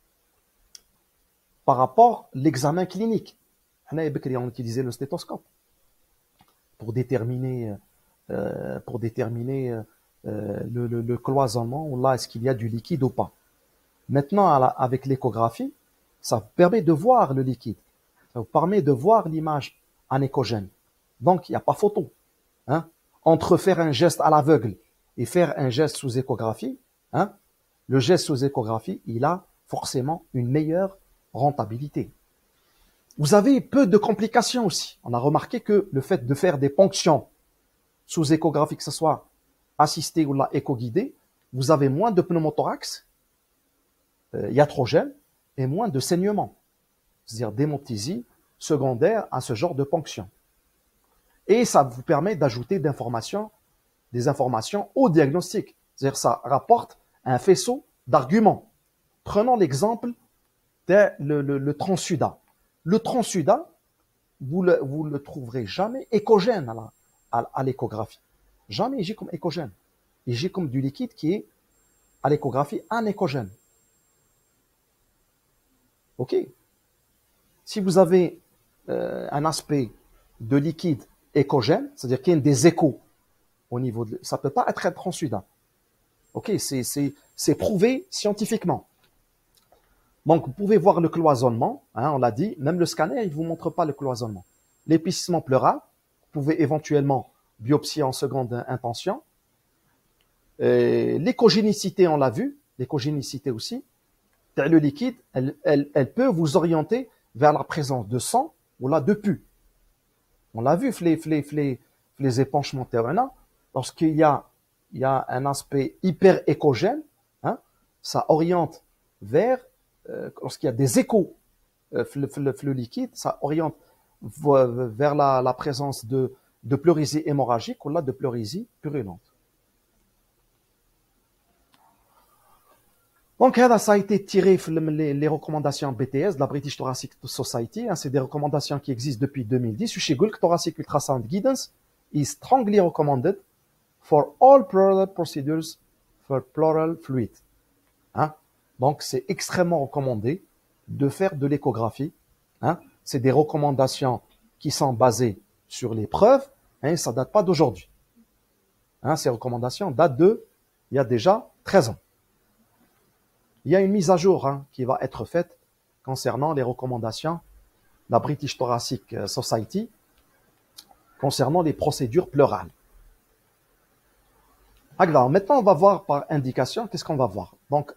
A: par rapport à l'examen clinique. On a utilisé le stéthoscope pour déterminer, euh, pour déterminer euh, le, le, le cloisonnement, ou là, est-ce qu'il y a du liquide ou pas. Maintenant, à la, avec l'échographie, ça vous permet de voir le liquide. Ça vous permet de voir l'image anéchogène. Donc, il n'y a pas photo. Hein. Entre faire un geste à l'aveugle et faire un geste sous échographie, hein, le geste sous échographie, il a forcément une meilleure rentabilité. Vous avez peu de complications aussi. On a remarqué que le fait de faire des ponctions sous échographie, que ce soit assistée ou la écho-guidée, vous avez moins de pneumothorax, euh, iatrogène, et moins de saignement. C'est-à-dire d'hémoptysie secondaire à ce genre de ponction. Et ça vous permet d'ajouter d'informations, des informations au diagnostic. C'est-à-dire ça rapporte un faisceau d'arguments. Prenons l'exemple de le, le, le transsudat. Le transsudat, vous le, vous le trouverez jamais échogène à, la, à, à l'échographie. Jamais il gît comme échogène. Il gît comme du liquide qui est à l'échographie anéchogène. Ok. Si vous avez euh, un aspect de liquide échogène, c'est-à-dire qu'il y a des échos au niveau de, ça peut pas être un transsudat. Ok, c'est c'est c'est prouvé scientifiquement. Donc vous pouvez voir le cloisonnement, hein, on l'a dit. Même le scanner, il vous montre pas le cloisonnement. L'épaississement pleural, vous pouvez éventuellement biopsier en seconde intention. L'échogénicité, on l'a vu, l'échogénicité aussi. Le liquide, elle, elle, elle peut vous orienter vers la présence de sang ou là de pus. On l'a vu, les, les, les, les épanchements terrenaux, lorsqu'il y a, il y a un aspect hyper échogène, hein, ça oriente vers, euh, lorsqu'il y a des échos, euh, le, le, le liquide, ça oriente vers la, la présence de, de pleurésie hémorragique ou là de pleurésie purulente. Donc, ça a été tiré les, les recommandations B T S de la British Thoracic Society. Hein, c'est des recommandations qui existent depuis deux mille dix. Chez Gulk, Thoracic Ultrasound Guidance is strongly recommended for all pleural procedures for pleural fluid. Hein? Donc, c'est extrêmement recommandé de faire de l'échographie. Hein? C'est des recommandations qui sont basées sur les preuves. Hein, ça ne date pas d'aujourd'hui. Hein, ces recommandations datent de, il y a déjà treize ans. Il y a une mise à jour hein, qui va être faite concernant les recommandations de la British Thoracic Society concernant les procédures pleurales. Alors, maintenant, on va voir par indication, qu'est-ce qu'on va voir. Donc,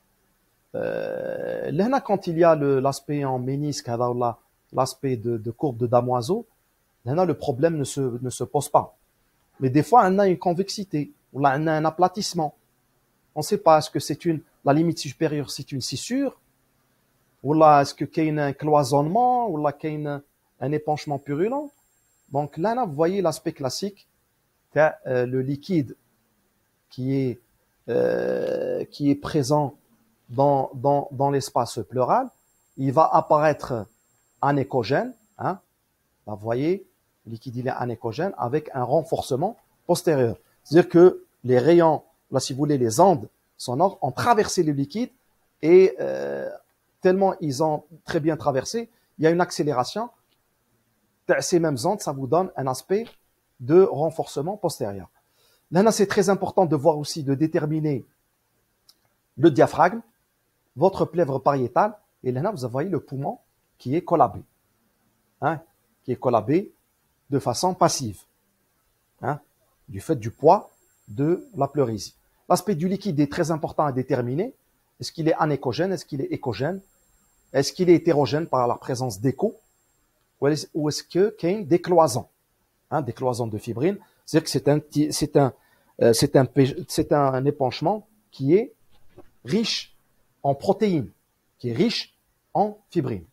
A: euh, là, quand il y a l'aspect en ménisque, l'aspect de, de courbe de damoiseau, là, le problème ne se, ne se pose pas. Mais des fois, on a une convexité, ou là, on a un aplatissement. On ne sait pas, est-ce que c'est une, la limite supérieure, c'est une scissure, ou là, est-ce qu'il y a un cloisonnement, ou là, qu'il y a un épanchement purulent. Donc là, là, vous voyez l'aspect classique t'as, euh, le liquide qui est, euh, qui est présent dans, dans, dans l'espace pleural, il va apparaître anéchogène. Hein. Là, vous voyez, le liquide il est anéchogène avec un renforcement postérieur. C'est-à-dire que les rayons, là si vous voulez, les ondes sonores ont traversé le liquide et euh, tellement ils ont très bien traversé, il y a une accélération. Ces mêmes ondes, ça vous donne un aspect de renforcement postérieur. Là, c'est très important de voir aussi, de déterminer le diaphragme, votre plèvre pariétale, et là, vous voyez le poumon qui est collabé, hein, qui est collabé de façon passive, hein, du fait du poids de la pleurésie. L'aspect du liquide est très important à déterminer. Est-ce qu'il est anéchogène? Est-ce qu'il est échogène? Est-ce qu'il est hétérogène par la présence d'écho? Ou est-ce qu'il y a des cloisons, hein, des cloisons de fibrine? C'est-à-dire que c'est un, c'est un, euh, c'est un, c'est un épanchement qui est riche en protéines, qui est riche en fibrine.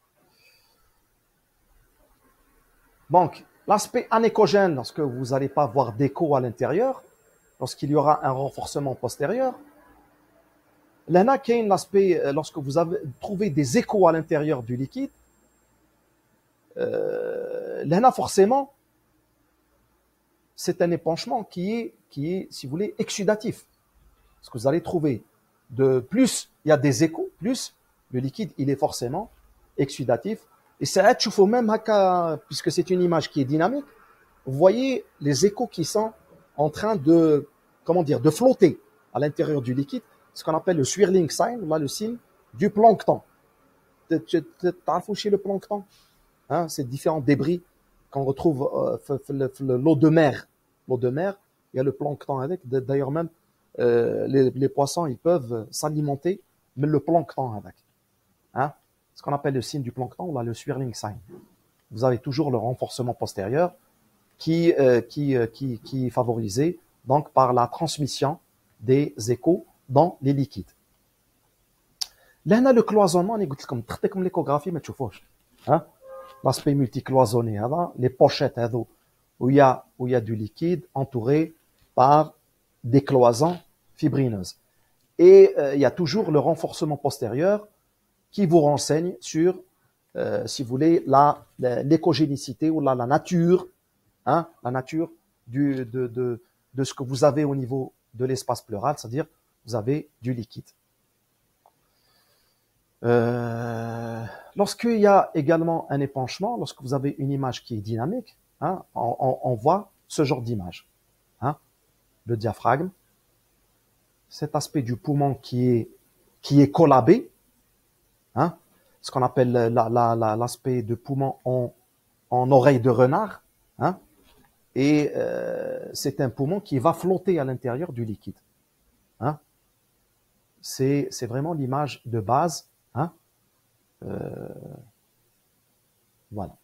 A: Donc, l'aspect anéchogène, lorsque vous n'allez pas voir d'écho à l'intérieur, lorsqu'il y aura un renforcement postérieur, là, il y a l'aspect, lorsque vous avez trouvé des échos à l'intérieur du liquide, euh, là, forcément, c'est un épanchement qui est, qui est, si vous voulez, exsudatif. Parce que vous allez trouver, de plus il y a des échos, plus le liquide, il est forcément exsudatif. Et ça, il faut même, puisque c'est une image qui est dynamique, vous voyez les échos qui sont en train de, comment dire, de flotter à l'intérieur du liquide, ce qu'on appelle le swirling sign, là, le signe du plancton. Tu as fouché le plancton, hein, c'est différents débris qu'on retrouve euh, l'eau de mer. L'eau de mer, il y a le plancton avec. D'ailleurs même, euh, les, les poissons, ils peuvent s'alimenter, mais le plancton avec. Hein, ce qu'on appelle le signe du plancton, là, le swirling sign. Vous avez toujours le renforcement postérieur qui, euh, qui, euh, qui, qui est favorisé donc par la transmission des échos dans les liquides. Là, on a le cloisonnement, on est comme comme l'échographie, mais tu vois, hein, l'aspect multicloisonné, hein, les pochettes, hein, où il y a où il y a du liquide entouré par des cloisons fibrineuses. Et euh, il y a toujours le renforcement postérieur qui vous renseigne sur, euh, si vous voulez, la l'écogénicité ou la, la nature, hein, la nature du, de, de, de ce que vous avez au niveau de l'espace pleural, c'est-à-dire vous avez du liquide. Euh, lorsqu'il y a également un épanchement, lorsque vous avez une image qui est dynamique, hein, on, on, on voit ce genre d'image. Hein, le diaphragme, cet aspect du poumon qui est, qui est collabé, hein, ce qu'on appelle la, la, la, l'aspect de poumon en, en oreille de renard, hein, et euh, c'est un poumon qui va flotter à l'intérieur du liquide. Hein. C'est, c'est vraiment l'image de base. Hein. Euh, voilà.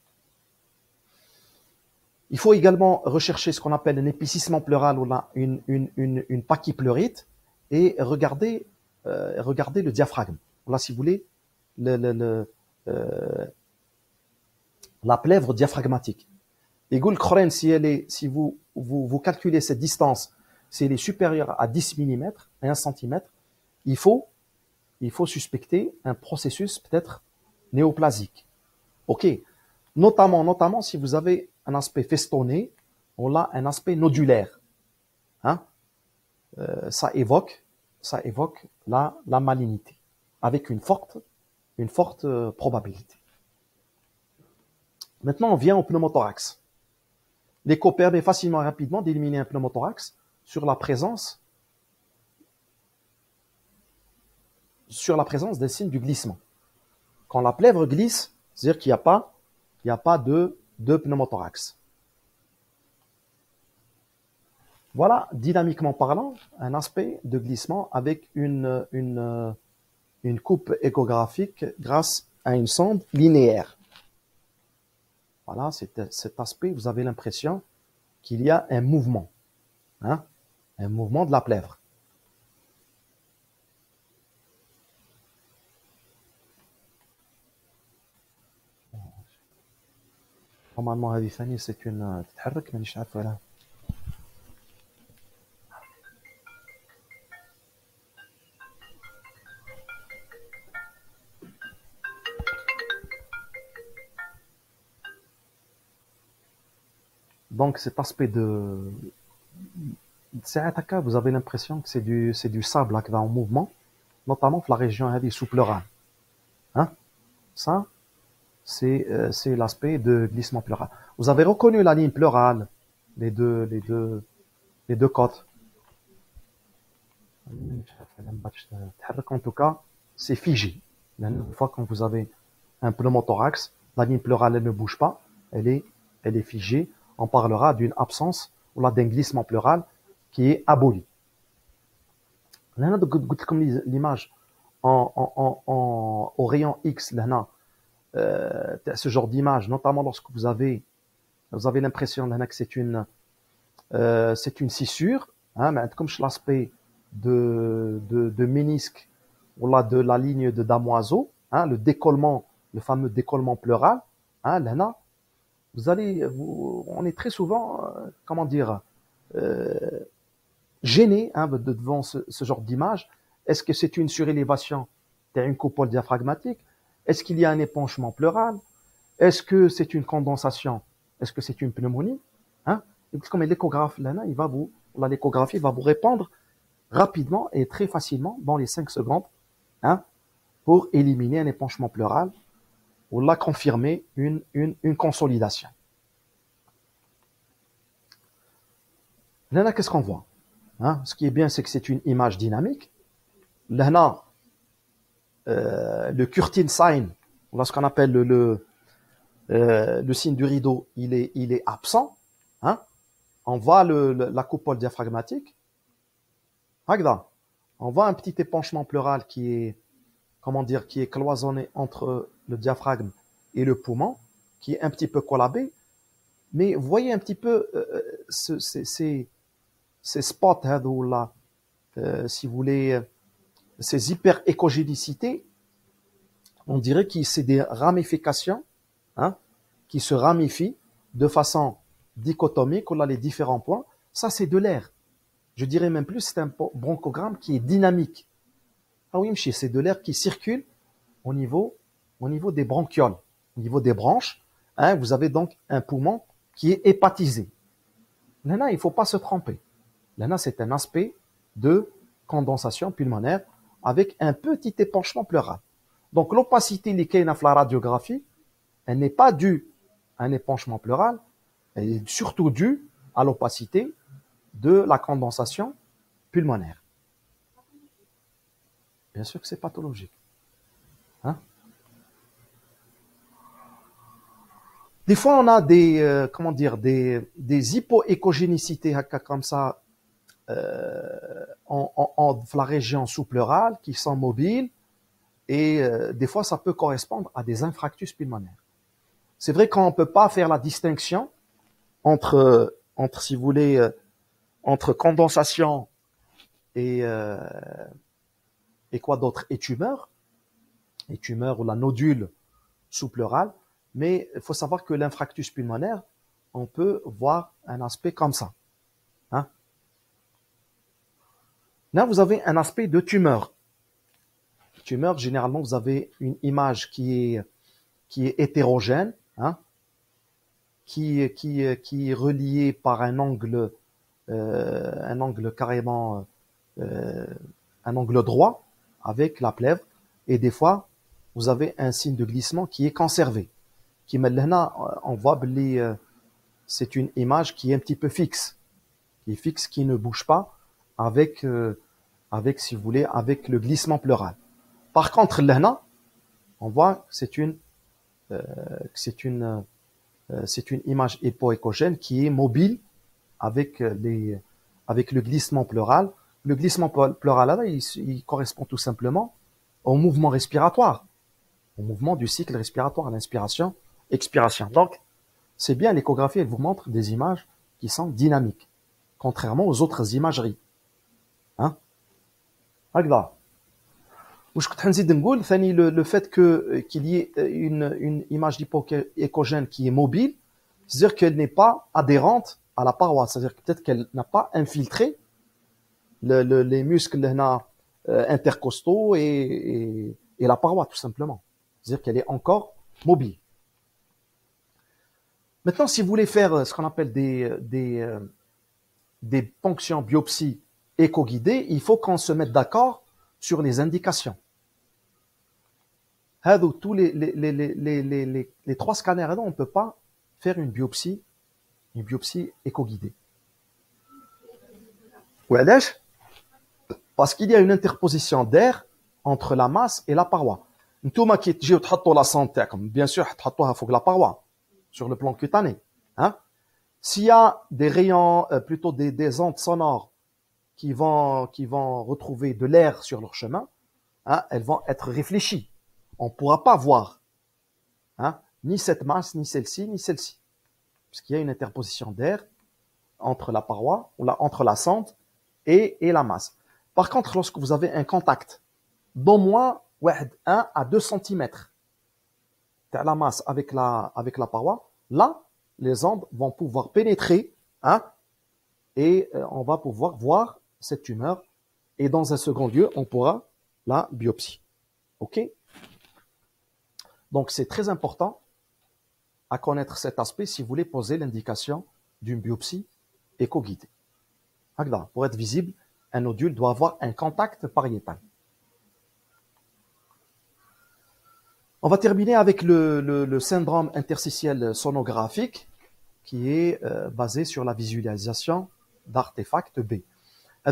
A: Il faut également rechercher ce qu'on appelle un épicissement pleural ou là, une, une, une, une pachypleurite et regarder, euh, regarder le diaphragme. Là, si vous voulez, le, le, le, euh, la plèvre diaphragmatique. Et Goul-Kroren, si, elle est, si vous, vous, vous calculez cette distance, si elle est supérieure à dix millimètres, à un centimètre, il faut, il faut suspecter un processus peut-être néoplasique. OK. Notamment, notamment si vous avez un aspect festonné, on a un aspect nodulaire. Hein? Euh, ça évoque, ça évoque la, la malignité, avec une forte, une forte euh, probabilité. Maintenant, on vient au pneumothorax. L'écho permet facilement et rapidement d'éliminer un pneumothorax sur la présence, sur la présence des signes du glissement. Quand la plèvre glisse, c'est-à-dire qu'il n'y a pas, il n'y a pas de, de pneumothorax. Voilà, dynamiquement parlant, un aspect de glissement avec une, une, une coupe échographique grâce à une sonde linéaire. Voilà, c'est cet aspect, vous avez l'impression qu'il y a un mouvement, hein, un mouvement de la plèvre. Normalement, هذه ثانية c'est une تتحرك مانيش عارف ولا Donc cet aspect de c'est un vous avez l'impression que c'est du c'est du sable là, qui va en mouvement, notamment dans la région hein, des sous-pleurales. Hein? Ça, c'est euh, c'est l'aspect de glissement pleural. Vous avez reconnu la ligne pleurale, les deux les deux les deux côtes. En tout cas, c'est figé. Une fois que vous avez un pneumothorax, la ligne pleurale elle ne bouge pas, elle est elle est figée. On parlera d'une absence ou là d'un glissement pleural qui est aboli. Là, comme l'image en, en, en, en, au rayon X, là, euh, ce genre d'image, notamment lorsque vous avez, vous avez l'impression que c'est une, euh, c'est une scissure, hein, mais comme l'aspect de, de, de ménisque ou là de la ligne de damoiseau, hein, le décollement, le fameux décollement pleural, hein, là, vous allez, vous, on est très souvent, euh, comment dire, euh, gêné hein, devant ce, ce genre d'image. Est-ce que c'est une surélévation d'une coupole diaphragmatique? Est-ce qu'il y a un épanchement pleural? Est-ce que c'est une condensation? Est-ce que c'est une pneumonie? Hein? Et comme l'échographe, là, il va vous, l'échographie va vous répondre rapidement et très facilement dans les cinq secondes hein, pour éliminer un épanchement pleural ou là confirmer une, une, une consolidation. Là, qu'est-ce qu'on voit? Hein, ce qui est bien, c'est que c'est une image dynamique. Là, euh, le Curtin sign, ce qu'on appelle le, le, euh, le signe du rideau, il est, il est absent. Hein. On voit le, le, la coupole diaphragmatique. Regarde, on voit un petit épanchement pleural qui est, comment dire, qui est cloisonné entre le diaphragme et le poumon, qui est un petit peu collabé. Mais vous voyez un petit peu euh, ce, ces, ces, ces spots hein, où là, euh, si vous voulez, ces hyper-écogénicités, on dirait que c'est des ramifications hein, qui se ramifient de façon dichotomique, on a les différents points. Ça, c'est de l'air. Je dirais même plus, c'est un bronchogramme qui est dynamique. Ah oui, monsieur, c'est de l'air qui circule au niveau, au niveau des bronchioles, au niveau des branches. Hein, vous avez donc un poumon qui est hépatisé. Là, il ne faut pas se tromper. Là, c'est un aspect de condensation pulmonaire avec un petit épanchement pleural. Donc, l'opacité liquée dans la radiographie, elle n'est pas due à un épanchement pleural, elle est surtout due à l'opacité de la condensation pulmonaire. Bien sûr que c'est pathologique. Hein? Des fois, on a des, euh, comment dire, des, des hypoécogénicités comme ça euh, en, en, en la région sous-pleurale qui sont mobiles et euh, des fois, ça peut correspondre à des infarctus pulmonaires. C'est vrai qu'on ne peut pas faire la distinction entre, entre si vous voulez, euh, entre condensation et, euh, et quoi d'autre, et tumeur, et tumeur ou la nodule sous-pleurale, mais il faut savoir que l'infarctus pulmonaire, on peut voir un aspect comme ça. Hein? Là, vous avez un aspect de tumeur. Tumeur, généralement, vous avez une image qui est, qui est hétérogène, hein? qui, qui, qui est reliée par un angle, euh, un angle carrément, euh, un angle droit avec la plèvre, et des fois, vous avez un signe de glissement qui est conservé. Qui maintenant, on voit que c'est une image qui est un petit peu fixe, qui est fixe, qui ne bouge pas avec, euh, avec, si vous voulez, avec le glissement pleural. Par contre, là, on voit que c'est une, euh, c'est une, euh, c'est une image hypoécogène qui est mobile avec les, avec le glissement pleural. Le glissement pleural, là, il, il correspond tout simplement au mouvement respiratoire, au mouvement du cycle respiratoire, à l'inspiration, expiration. Donc, c'est bien, l'échographie, elle vous montre des images qui sont dynamiques, contrairement aux autres imageries. Hein? Regarde. Le, le fait que, qu'il y ait une, une image hypoécogène qui est mobile, c'est-à-dire qu'elle n'est pas adhérente à la paroi, c'est-à-dire que peut-être qu'elle n'a pas infiltré le, le, les muscles euh, intercostaux et, et, et la paroi, tout simplement. C'est-à-dire qu'elle est encore mobile. Maintenant, si vous voulez faire ce qu'on appelle des, des, euh, des ponctions biopsie éco-guidées, il faut qu'on se mette d'accord sur les indications. Tous les, les, les, les, les, les, les trois scanners, on ne peut pas faire une biopsie, une biopsie éco-guidée. Parce qu'il y a une interposition d'air entre la masse et la paroi. Ntouma qui tjio thatto la santé, comme bien sûr, thattoha faut la paroi, sur le plan cutané. Hein? S'il y a des rayons, euh, plutôt des, des ondes sonores qui vont, qui vont retrouver de l'air sur leur chemin, hein, elles vont être réfléchies. On ne pourra pas voir hein, ni cette masse, ni celle-ci, ni celle-ci. Parce qu'il y a une interposition d'air entre la paroi, ou la, entre la sonde et, et la masse. Par contre, lorsque vous avez un contact d'au moins un à deux centimètres de la masse avec la, avec la paroi, là, les ondes vont pouvoir pénétrer hein, et euh, on va pouvoir voir cette tumeur. Et dans un second lieu, on pourra la biopsie. OK? Donc, c'est très important à connaître cet aspect si vous voulez poser l'indication d'une biopsie éco-guidée. Pour être visible, un nodule doit avoir un contact pariétal. On va terminer avec le, le, le syndrome interstitiel sonographique qui est euh, basé sur la visualisation d'artefacts B. À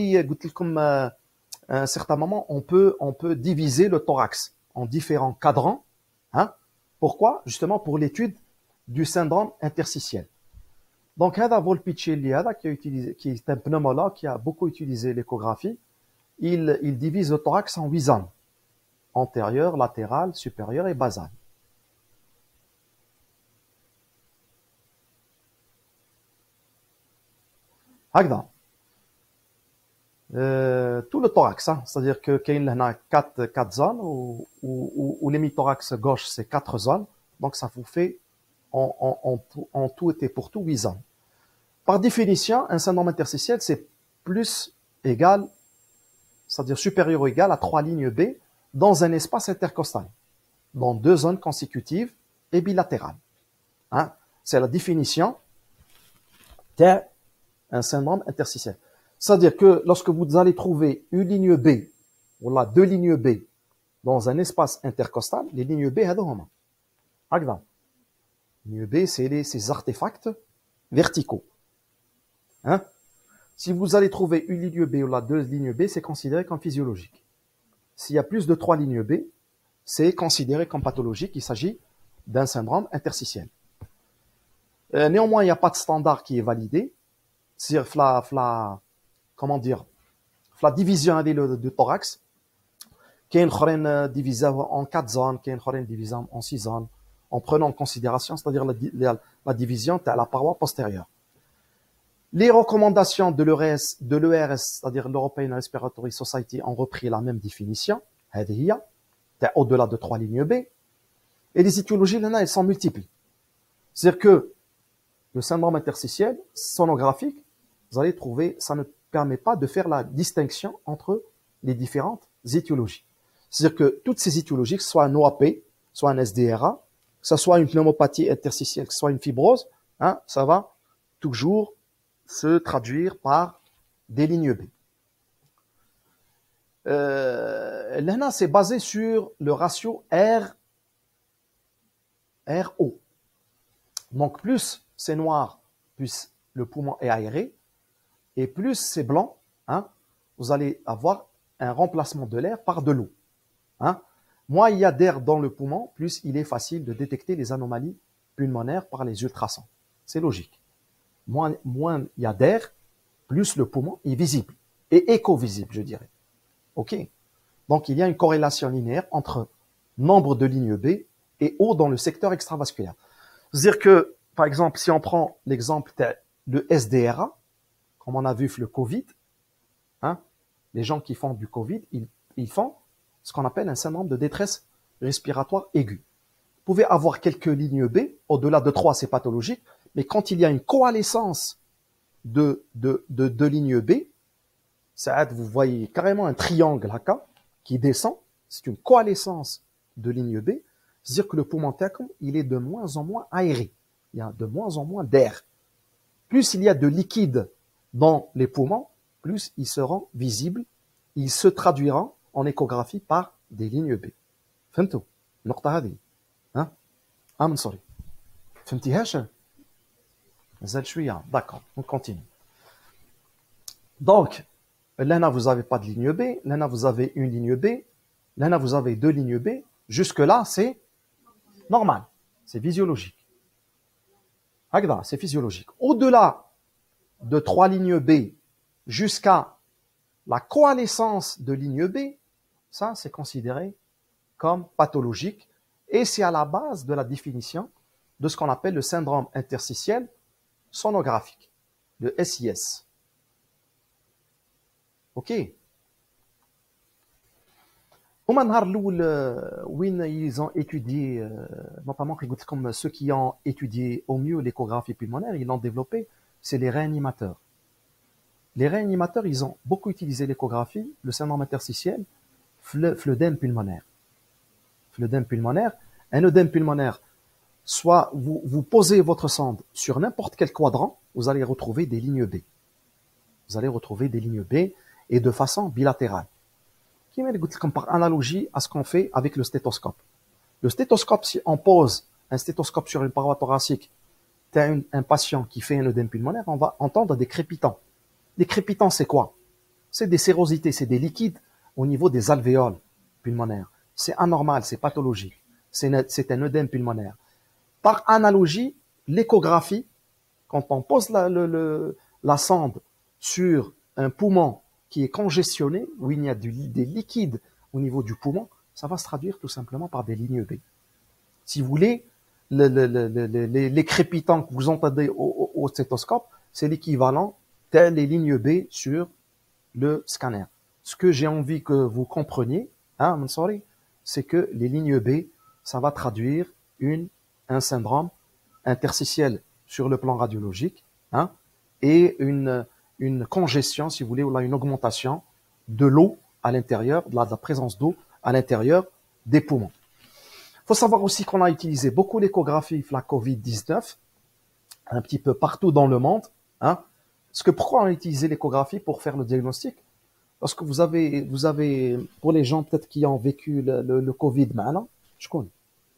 A: un certain moment, on peut, on peut diviser le thorax en différents cadrans. Hein? Pourquoi? Justement pour l'étude du syndrome interstitiel. Donc, Hada Volpicelli, qui, utilisé, qui est un pneumologue qui a beaucoup utilisé l'échographie, il, il divise le thorax en huit zones. Antérieure, latérale, supérieure et basale. Hagda. Euh, tout le thorax, hein, c'est-à-dire que qu'il y a quatre, quatre zones, ou, ou, ou l'hémithorax gauche, c'est quatre zones, donc ça vous fait en, en, en, en tout et pour tout huit zones. Par définition, un syndrome interstitiel, c'est plus égal, c'est-à-dire supérieur ou égal à trois lignes B dans un espace intercostal, dans deux zones consécutives et bilatérales. Hein? C'est la définition d'un syndrome interstitiel. C'est-à-dire que lorsque vous allez trouver une ligne B, ou là, deux lignes B, dans un espace intercostal, les lignes B, par exemple, ligne B, c'est les, ces artefacts verticaux. Hein? Si vous allez trouver une ligne B ou là, deux lignes B, c'est considéré comme physiologique. S'il y a plus de trois lignes B, c'est considéré comme pathologique. Il s'agit d'un syndrome interstitiel. Euh, néanmoins, il n'y a pas de standard qui est validé. C'est-à-dire, fla, fla, comment dire, la division du thorax, qui est une divisée en quatre zones, qui est une divisée en six zones, en prenant en considération, c'est-à-dire la, la, la division de la paroi postérieure. Les recommandations de l'E R S, de l'E R S, c'est-à-dire l'European Respiratory Society, ont repris la même définition, au-delà de trois lignes B, et les étiologies, là, elles sont multiples. C'est-à-dire que le syndrome interstitiel sonographique, vous allez trouver, ça ne permet pas de faire la distinction entre les différentes étiologies. C'est-à-dire que toutes ces étiologies, que ce soit un O A P, soit un S D R A, que ce soit une pneumopathie interstitielle, que ce soit une fibrose, hein, ça va toujours se traduire par des lignes B. Euh, L'A N A, c'est basé sur le ratio R, R O. Donc, plus c'est noir, plus le poumon est aéré, et plus c'est blanc, hein, vous allez avoir un remplacement de l'air par de l'eau. Hein. Moins il y a d'air dans le poumon, plus il est facile de détecter les anomalies pulmonaires par les ultrasons. C'est logique. Moins, moins il y a d'air, plus le poumon est visible, et éco-visible, je dirais. OK? Donc, il y a une corrélation linéaire entre nombre de lignes B et eau dans le secteur extravasculaire. C'est-à-dire que, par exemple, si on prend l'exemple de S D R A, comme on a vu le Covid, hein, les gens qui font du Covid, ils, ils font ce qu'on appelle un syndrome de détresse respiratoire aiguë. Vous pouvez avoir quelques lignes B, au-delà de trois, c'est pathologique, mais quand il y a une coalescence de, de, de, de lignes B, ça aide, vous voyez carrément un triangle là, qui descend, c'est une coalescence de lignes B, c'est-à-dire que le poumon il est de moins en moins aéré. il y a de moins en moins d'air. Plus il y a de liquide dans les poumons, plus ils seront visibles, ils se traduiront en échographie par des lignes B. فهمتوا النقطة هذه ها اه من سوري فهمتيهاش مازال شوية d'accord on continue donc là vous avez pas de ligne B là vous avez une ligne B là vous avez deux lignes B jusque là c'est normal c'est physiologique هكذا c'est physiologique au-delà de trois lignes B jusqu'à la coalescence de lignes B, ça c'est considéré comme pathologique et c'est à la base de la définition de ce qu'on appelle le syndrome interstitiel sonographique, le S I S. Ok. Au نهار الاول وين ils ont étudié notamment comme ceux qui ont étudié au mieux l'échographie pulmonaire, ils l'ont développé, c'est les réanimateurs. Les réanimateurs, ils ont beaucoup utilisé l'échographie, le syndrome interstitiel, l'œdème pulmonaire. L'œdème pulmonaire, un œdème pulmonaire, soit vous, vous posez votre sonde sur n'importe quel quadrant, vous allez retrouver des lignes B. Vous allez retrouver des lignes B et de façon bilatérale. Qui m'a dit comme par analogie à ce qu'on fait avec le stéthoscope. Le stéthoscope, si on pose un stéthoscope sur une paroi thoracique, tu as un, un patient qui fait un œdème pulmonaire, on va entendre des crépitants. Les crépitants, c'est quoi? C'est des sérosités, c'est des liquides au niveau des alvéoles pulmonaires. C'est anormal, c'est pathologique. C'est un œdème pulmonaire. Par analogie, l'échographie, quand on pose la, le, le, la sonde sur un poumon qui est congestionné, où il y a du, des liquides au niveau du poumon, ça va se traduire tout simplement par des lignes B. Si vous voulez, le, le, le, le, les, les crépitants que vous entendez au, au, au stéthoscope, c'est l'équivalent telles les lignes B sur le scanner. Ce que j'ai envie que vous compreniez, hein, sorry, c'est que les lignes B, ça va traduire une, un syndrome interstitiel sur le plan radiologique, hein, et une, une congestion, si vous voulez, ou là, une augmentation de l'eau à l'intérieur, de la, de la présence d'eau à l'intérieur des poumons. Il faut savoir aussi qu'on a utilisé beaucoup l'échographie la covid dix-neuf, un petit peu partout dans le monde, hein. Parce que pourquoi on a utilisé l'échographie pour faire le diagnostic? Parce que vous avez, vous avez, pour les gens peut-être qui ont vécu le, le, le Covid maintenant, je connais.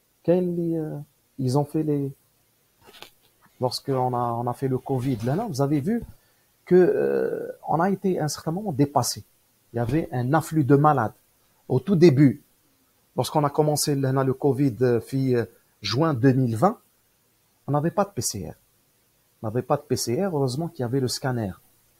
A: Ils ont fait les, lorsqu'on a, on a fait le Covid là, vous avez vu que euh, on a été à un certain moment dépassé. Il y avait un afflux de malades. Au tout début, lorsqu'on a commencé là, le Covid, fi juin deux mille vingt, on n'avait pas de P C R. On n'avait pas de P C R, heureusement qu'il y avait le scanner.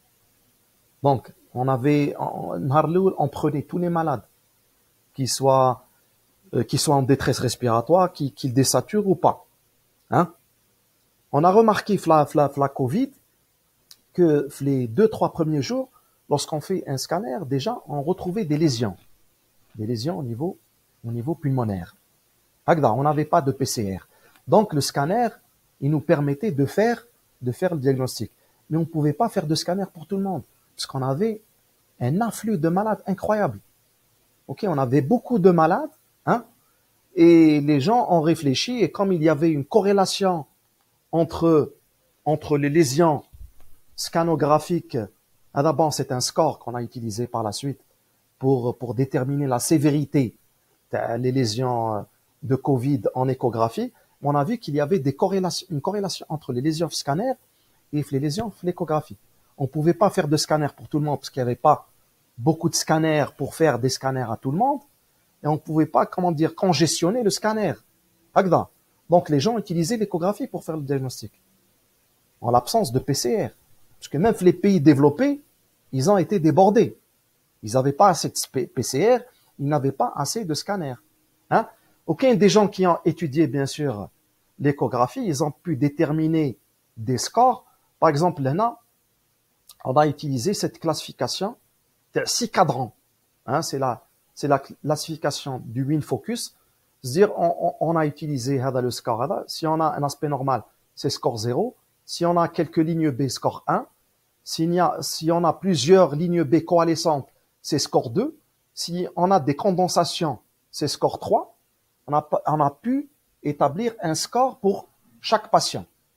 A: Donc, on avait, en Harloul, on prenait tous les malades, qui soient, euh, qui soient en détresse respiratoire, qui, qu'ils désaturent ou pas. Hein? On a remarqué, fla, fla, fla Covid, que les deux, trois premiers jours, lorsqu'on fait un scanner, déjà, on retrouvait des lésions. Des lésions au niveau, au niveau pulmonaire. Agda, on n'avait pas de P C R. Donc, le scanner, il nous permettait de faire de faire le diagnostic. Mais on ne pouvait pas faire de scanner pour tout le monde, parce qu'on avait un afflux de malades incroyable. Ok, on avait beaucoup de malades, hein, et les gens ont réfléchi, et comme il y avait une corrélation entre, entre les lésions scanographiques, ah, d'abord c'est un score qu'on a utilisé par la suite pour, pour déterminer la sévérité des lésions de Covid en échographie, on a vu qu'il y avait des corrélations, une corrélation entre les lésions scanner et les lésions l'échographie. On ne pouvait pas faire de scanner pour tout le monde parce qu'il n'y avait pas beaucoup de scanners pour faire des scanners à tout le monde. Et on ne pouvait pas, comment dire, congestionner le scanner. Agda. Donc les gens utilisaient l'échographie pour faire le diagnostic. En l'absence de P C R. Parce que même les pays développés, ils ont été débordés. Ils n'avaient pas assez de P C R, ils n'avaient pas assez de scanners. Hein? Aucun des gens qui ont étudié, bien sûr, l'échographie, ils ont pu déterminer des scores. Par exemple, là, on a utilisé cette classification de six cadrans. Hein, c'est la, c'est la classification du WinFocus. C'est-à-dire, on, on, on a utilisé le score. Si on a un aspect normal, c'est score zéro. Si on a quelques lignes B, score un. S'il y a, si on a plusieurs lignes B coalescentes, c'est score deux. Si on a des condensations, c'est score trois. On a, on a pu établir un score pour chaque patient.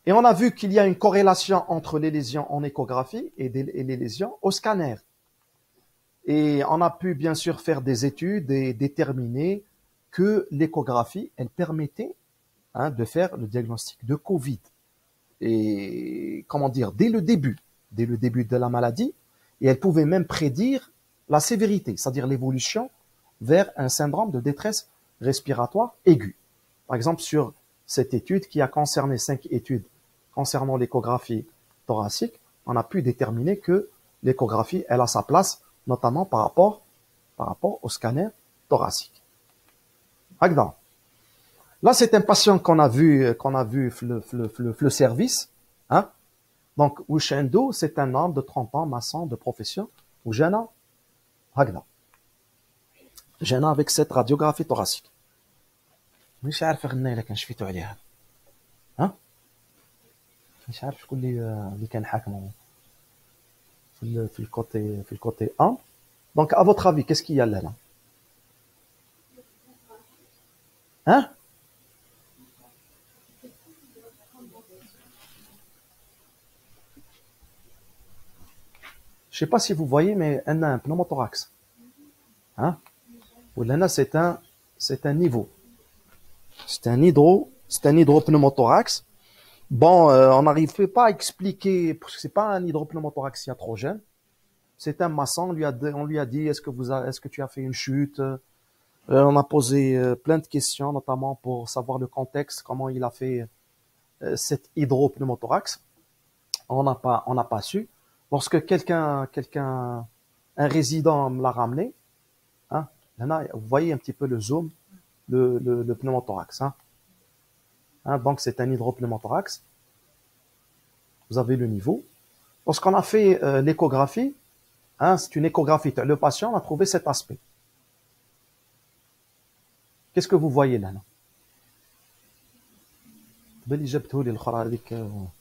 A: Et on a vu qu'il y a une corrélation entre les lésions en échographie et, des, et les lésions au scanner. Et on a pu bien sûr faire des études et déterminer que l'échographie, elle permettait hein, de faire le diagnostic de Covid. Et comment dire, dès le début, dès le début de la maladie, et elle pouvait même prédire la sévérité, c'est-à-dire l'évolution vers un syndrome de détresse respiratoire aiguë. Par exemple, sur cette étude qui a concerné cinq études concernant l'échographie thoracique, on a pu déterminer que l'échographie, elle a sa place, notamment par rapport, par rapport au scanner thoracique. Agda. Là, c'est un patient qu'on a vu, qu'on a vu le, le, le, le service. Hein? Donc, Ouchendo, c'est un homme de trente ans, maçon de profession. Oujana, Agda. Jana avec cette radiographie thoracique. مش عارف غنى لك شفيتو عليها ها مش عارف شكون اللي اللي كان حاكمه في في الكوتي في الكوتي un. Donc à votre avis qu'est-ce qu'il y a là là hein je sais pas si vous voyez mais on a un pneumothorax hein ou là c'est un c'est un niveau. C'est un hydro, c'est un hydropneumothorax. Bon, euh, on n'arrive pas à expliquer, parce que c'est pas un hydropneumothorax iatrogène. C'est un maçon, on lui a, on lui a dit, est-ce que vous a, est-ce que tu as fait une chute? euh, On a posé euh, plein de questions, notamment pour savoir le contexte, comment il a fait euh, cet hydropneumothorax. On n'a pas, on n'a pas su. Lorsque quelqu'un, quelqu'un, un résident me l'a ramené, hein, là, vous voyez un petit peu le zoom. Le, le, le pneumothorax. Hein. Hein, donc, c'est un hydropneumothorax. Vous avez le niveau. Lorsqu'on a fait euh, l'échographie, hein, c'est une échographie. Le patient a trouvé cet aspect. Qu'est-ce que vous voyez là, là بلي جبته لي الاخرى هذيك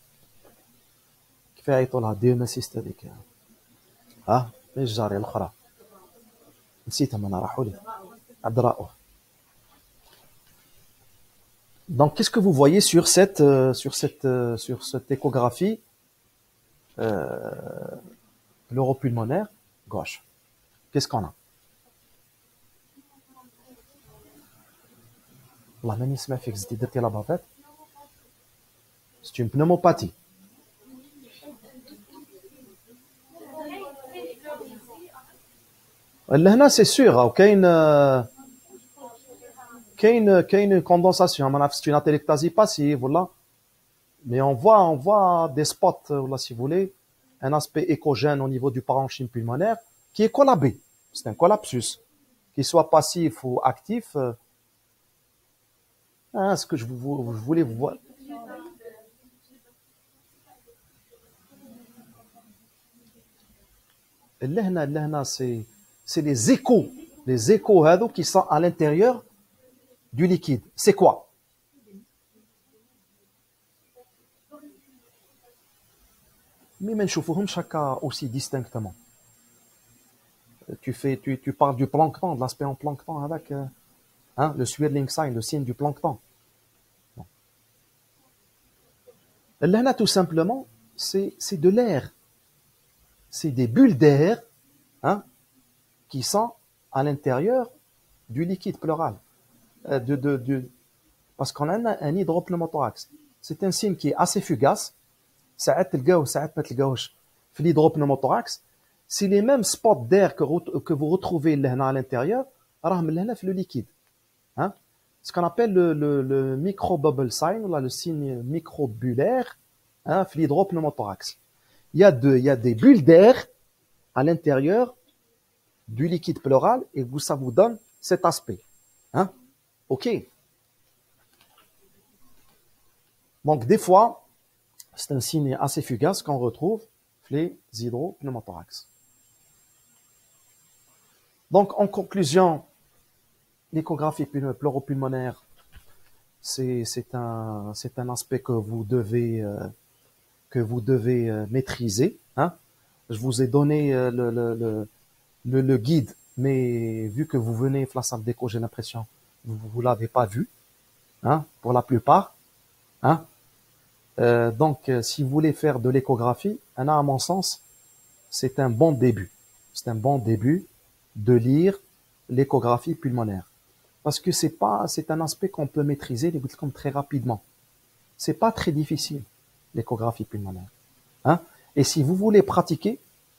A: كيف يعيطوا لها ديونيسيست هذيك ها مش الجاريه الاخرى نسيتها انا راحوا لي عبد الرؤوف. Donc, qu'est-ce que vous voyez sur cette, euh, sur cette, euh, sur cette échographie euh, pleuropulmonaire gauche? Qu'est-ce qu'on a? Allah mani sma fik zdi درتي la bavette. C'est une pneumopathie. Là, c'est sûr, كاين كاين كاين condensation, c'est une atelectasie passive, voilà. Mais on voit, on voit des spots, voilà, si vous voulez, un aspect échogène au niveau du parenchyme pulmonaire qui est collabé. C'est un collapsus. Qu'il soit passif ou actif, euh, hein, ce que je, vous, je voulais vous voir. Là, là, là, c'est, c'est les échos, les échos hein, qui sont à l'intérieur du liquide. C'est quoi? Mais ne نشوفوهمش هكا aussi distinctement. Tu fais, tu, tu parles du plancton, de l'aspect en plancton avec hein, le swirling sign, le signe du plancton. Bon. Là, tout simplement, c'est, c'est de l'air. C'est des bulles d'air hein, qui sont à l'intérieur du liquide pleural. Euh, de, de, de, parce qu'on a un, un hydropneumothorax. C'est un signe qui est assez fugace. ساعات تلقاوه ساعات ما تلقاوهش في l'hydropneumothorax. C'est les mêmes spots d'air que, que vous retrouvez là à l'intérieur, راهم لهنا في le liquide. Hein? Ce qu'on appelle le, le, le microbubble sign, là, le signe microbulaire, hein, في l'hydropneumothorax. Il y a deux, il y a des bulles d'air à l'intérieur du liquide pleural et vous, ça vous donne cet aspect. Hein? Ok. Donc des fois, c'est un signe assez fugace qu'on retrouve les hydropneumothorax. Donc, en conclusion, l'échographie pleuropulmonaire, c'est, c'est un, c'est un aspect que vous devez, euh, que vous devez euh, maîtriser. Hein. Je vous ai donné euh, le, le, le, le, le guide, mais vu que vous venez la salle d'écho, j'ai l'impression, vous ne l'avez pas vu, hein, pour la plupart. Hein. Euh, donc, euh, si vous voulez faire de l'échographie, à mon sens, c'est un bon début. C'est un bon début de lire l'échographie pulmonaire. Parce que c'est pas, c'est un aspect qu'on peut maîtriser comme très rapidement. C'est pas très difficile, l'échographie pulmonaire. Hein? Et si vous voulez pratiquer,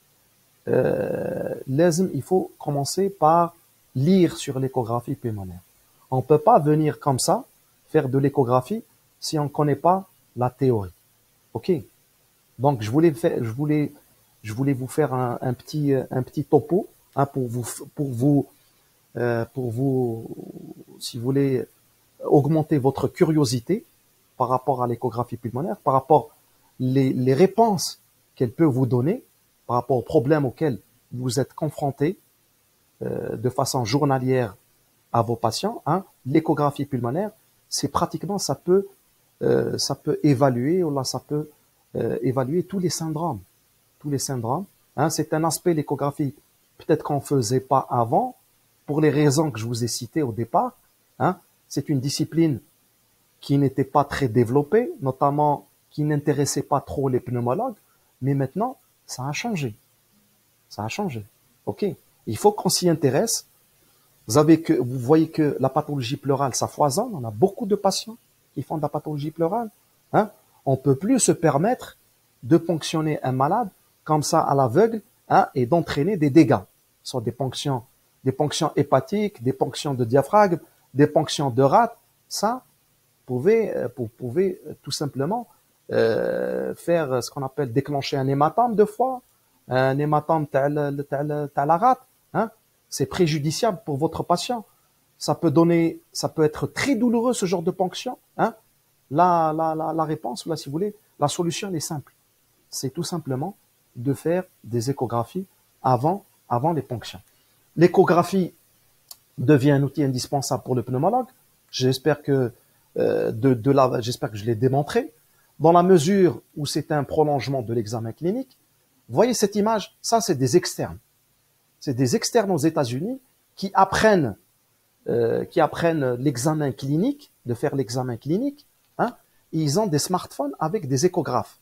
A: euh, il faut commencer par lire sur l'échographie pulmonaire. On ne peut pas venir comme ça faire de l'échographie si on ne connaît pas la théorie. Ok. Donc je voulais faire, je voulais, je voulais vous faire un, un petit, un petit topo hein, pour vous, pour vous, euh, pour vous, si vous voulez augmenter votre curiosité par rapport à l'échographie pulmonaire, par rapport les, les réponses qu'elle peut vous donner, par rapport aux problèmes auxquels vous êtes confrontés euh, de façon journalière à vos patients. Hein. L'échographie pulmonaire, c'est pratiquement, ça peut, euh, ça peut évaluer, ou là, ça peut euh, évaluer tous les syndromes, tous les syndromes. Hein. C'est un aspect l'échographie peut-être qu'on faisait pas avant, pour les raisons que je vous ai citées au départ. Hein. C'est une discipline qui n'était pas très développée, notamment qui n'intéressait pas trop les pneumologues, mais maintenant, ça a changé. Ça a changé. OK. Il faut qu'on s'y intéresse. Vous avez que, vous voyez que la pathologie pleurale, ça foisonne. On a beaucoup de patients qui font de la pathologie pleurale. Hein. On peut plus se permettre de ponctionner un malade comme ça à l'aveugle, hein, et d'entraîner des dégâts. Soit des ponctions, des ponctions hépatiques, des ponctions de diaphragme, des ponctions de rate. Ça, vous pouvez, vous pouvez tout simplement euh, faire ce qu'on appelle déclencher un hématome de foie, un hématome t'as la rate, hein. C'est préjudiciable pour votre patient. Ça peut donner, ça peut être très douloureux ce genre de ponction, hein. La, la, la, la réponse, là, si vous voulez, la solution elle est simple. C'est tout simplement de faire des échographies avant, avant les ponctions. L'échographie devient un outil indispensable pour le pneumologue. J'espère que euh, de, de la, j'espère que je l'ai démontré. Dans la mesure où c'est un prolongement de l'examen clinique, vous voyez cette image, ça c'est des externes. C'est des externes aux États-Unis qui apprennent, euh, qui apprennent l'examen clinique, de faire l'examen clinique. Hein, et ils ont des smartphones avec des échographes.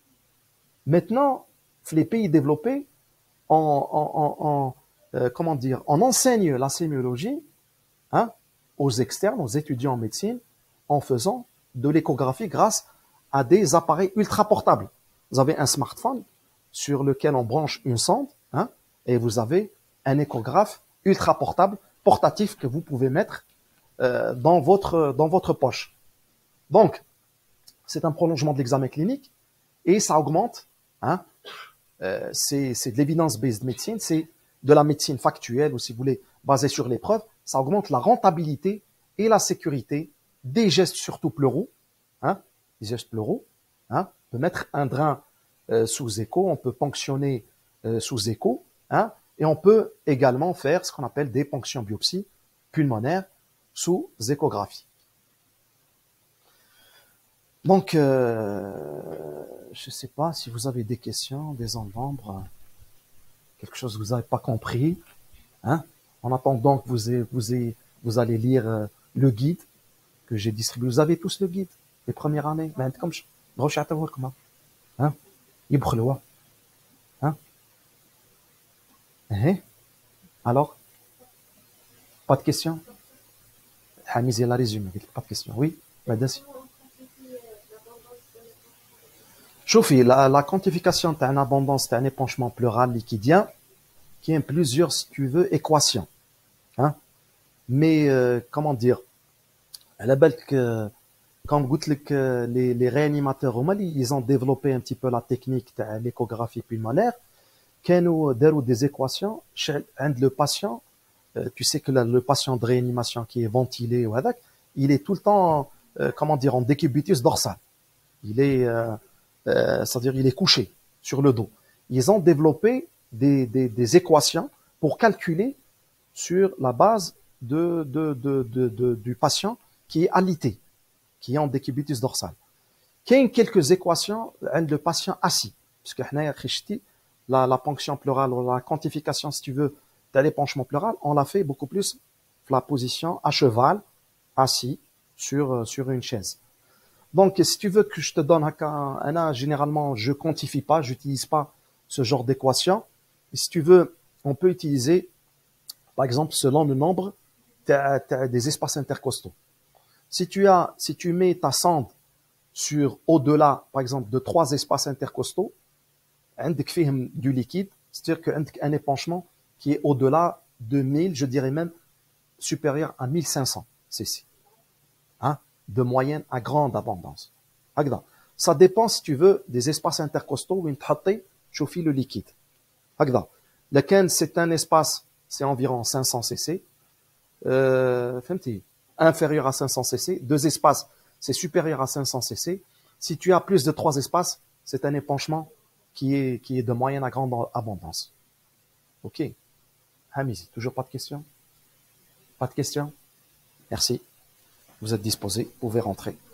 A: Maintenant, les pays développés, on, on, on, on euh, comment dire, on enseigne la sémiologie, hein, aux externes, aux étudiants en médecine, en faisant de l'échographie grâce à des appareils ultra portables. Vous avez un smartphone sur lequel on branche une sonde, hein, et vous avez un échographe ultra portable, portatif que vous pouvez mettre euh, dans votre dans votre poche. Donc, c'est un prolongement de l'examen clinique et ça augmente. Hein, euh, c'est c'est de l'évidence-based médecine, c'est de la médecine factuelle ou si vous voulez basée sur les preuves. Ça augmente la rentabilité et la sécurité des gestes surtout pleuraux. Hein, les gestes pleuraux. Hein, on peut mettre un drain euh, sous écho, on peut ponctionner euh, sous écho, hein, et on peut également faire ce qu'on appelle des ponctions biopsies pulmonaires sous échographie. Donc, euh, je ne sais pas si vous avez des questions, des membres, quelque chose que vous n'avez pas compris. Hein, en attendant que vous, ayez, vous, ayez, vous allez lire euh, le guide que j'ai distribué. Vous avez tous le guide, les premières années. Mais comme je, hein, hein, alors, pas de questions? Hamiz, il a résumé, pas de questions. Oui, Madassi. Chauffez, la, la quantification d'une abondance d'un épanchement pleural liquidien qui a plusieurs, si tu veux, équations. Hein? Mais, euh, comment dire, à la belle que, comme vous dites, les, les réanimateurs au Mali, ils ont développé un petit peu la technique de l'échographie pulmonaire, qui nous déroule des équations chez le patient. Euh, tu sais que le, le patient de réanimation qui est ventilé, ou avec, il est tout le temps, euh, comment dire, en décubitus dorsal. Il est, euh, euh, c'est-à-dire il est couché sur le dos. Ils ont développé des, des, des équations pour calculer sur la base de, de, de, de, de, du patient qui est alité, qui est en décubitus dorsal. Il y a quelques équations de patient assis, puisque la, la ponction pleurale, ou la quantification, si tu veux, de l'épanchement pleural, on l'a fait beaucoup plus la position à cheval, assis sur, sur une chaise. Donc, si tu veux que je te donne un, un généralement, je quantifie pas, j'utilise pas ce genre d'équation. Et si tu veux, on peut utiliser, par exemple, selon le nombre t'as, t'as des espaces intercostaux. Si tu as, si tu mets ta sonde sur au-delà, par exemple, de trois espaces intercostaux, عندك فيهم du liquide, c'est-à-dire qu'un un épanchement qui est au-delà de mille, je dirais même supérieur à mille cinq cents cc. Hein, de moyenne à grande abondance. هكذا. Ça dépend, si tu veux, des espaces intercostaux où تحطي تشوفي le liquide. هكذا. لكن c'est un espace, c'est environ cinq cents cc. Euh, فهمتي, inférieur à cinq cents cc. Deux espaces, c'est supérieur à cinq cents cc. Si tu as plus de trois espaces, c'est un épanchement qui est, qui est de moyenne à grande abondance. Ok. Hamizi, toujours pas de questions? Pas de questions? Merci. Vous êtes disposé, vous pouvez rentrer.